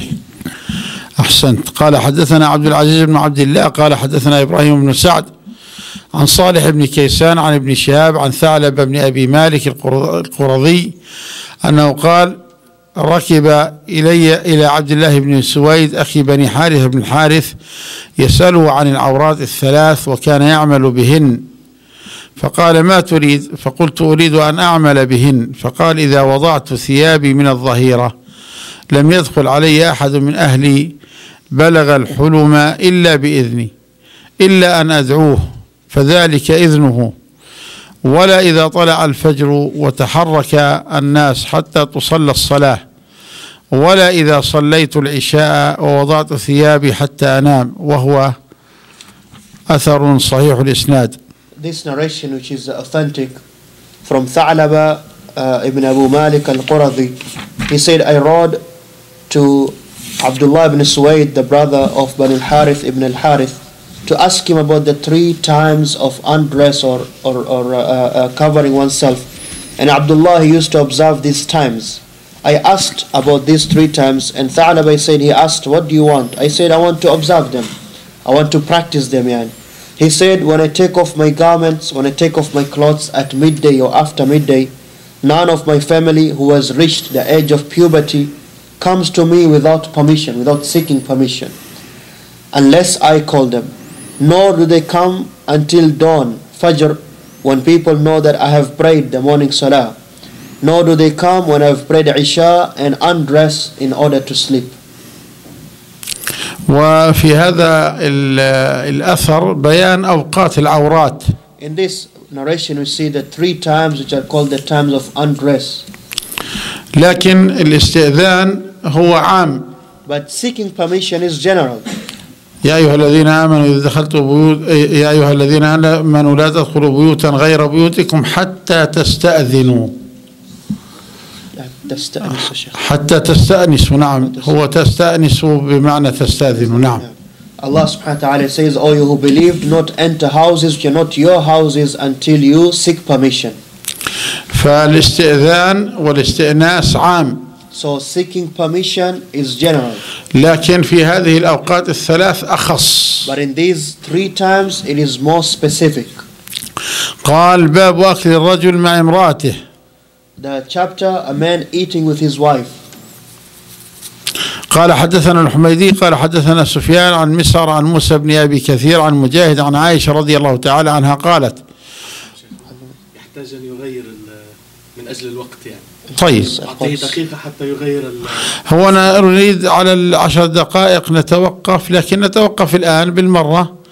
A: أحسنت. قال حدثنا عبد العزيز بن عبد الله قال حدثنا إبراهيم بن سعد عن صالح بن كيسان عن ابن شهاب عن ثعلب بن أبي مالك القرظي أنه قال ركب إلى عبد الله بن سويد أخي بني حارث بن الحارث يسأله عن العورات الثلاث وكان يعمل بهن، فقال ما تريد؟ فقلت أريد أن أعمل بهن. فقال إذا وضعت ثيابي من الظهيرة لم يدخل علي أحد من أهلي بلغ الحلم إلا بإذني إلا أن أدعوه فذلك إذنه، ولا إذا طلع الفجر وتحرك الناس حتى تصلى الصلاة، ولا إذا صليت العشاء ووضعت ثيابي حتى أنام. وهو أثر صحيح الإسناد.
B: This narration, which is authentic from Tha'laba ibn Abu Malik al-Quradhi, he said, I rode to Abdullah ibn Suwaid, the brother of Bani al-Harith ibn al-Harith, to ask him about the 3 times of undress or covering oneself. And Abdullah, he used to observe these times. I asked about these 3 times, and Tha'laba said, he asked, what do you want? I said, I want to observe them. I want to practice them. Yani. He said, when I take off my garments, when I take off my clothes at midday or after midday, none of my family who has reached the age of puberty comes to me without permission, without seeking permission, unless I call them. Nor do they come until dawn, Fajr, when people know that I have prayed the morning Salah. Nor do they come when I have prayed Isha and undress in order to sleep.
A: وفي هذا الأثر بيان أوقات العورات.
B: In this narration we see the 3 times which are called the times of undress.
A: لكن الاستئذان هو عام.
B: But seeking permission is general.
A: يا أيها الذين آمنوا إذا دخلتم بيوت يا أيها الذين آمنوا لا تدخلوا بيوتا غير بيوتكم حتى تستأذنوا. حتى تستأنسوا. نعم، هو تستأنسوا بمعنى تستأذنوا. نعم.
B: Allah subhanahu wa ta'ala says, O you who believed, not enter houses which are not your houses until you seek permission.
A: فالاستئذان والاستئناس عام.
B: So seeking permission is general.
A: لكن في هذه الأوقات الثلاث أخص.
B: But in these 3 times it is more specific.
A: قال باب أكل الرجل مع امرأته.
B: The chapter, a man eating with his wife.
A: قال حدثنا الحميدي قال حدثنا سفيان عن مسعر عن موسى بن أبي كثير عن مجاهد عن عائشة رضي الله تعالى عنها قالت
C: يحتاج أن يغير من أجل الوقت يعني.
A: طيب
C: أعطيه دقيقة حتى يغير
A: هو أنا أريد على 10 دقائق نتوقف، لكن نتوقف الآن بالمرة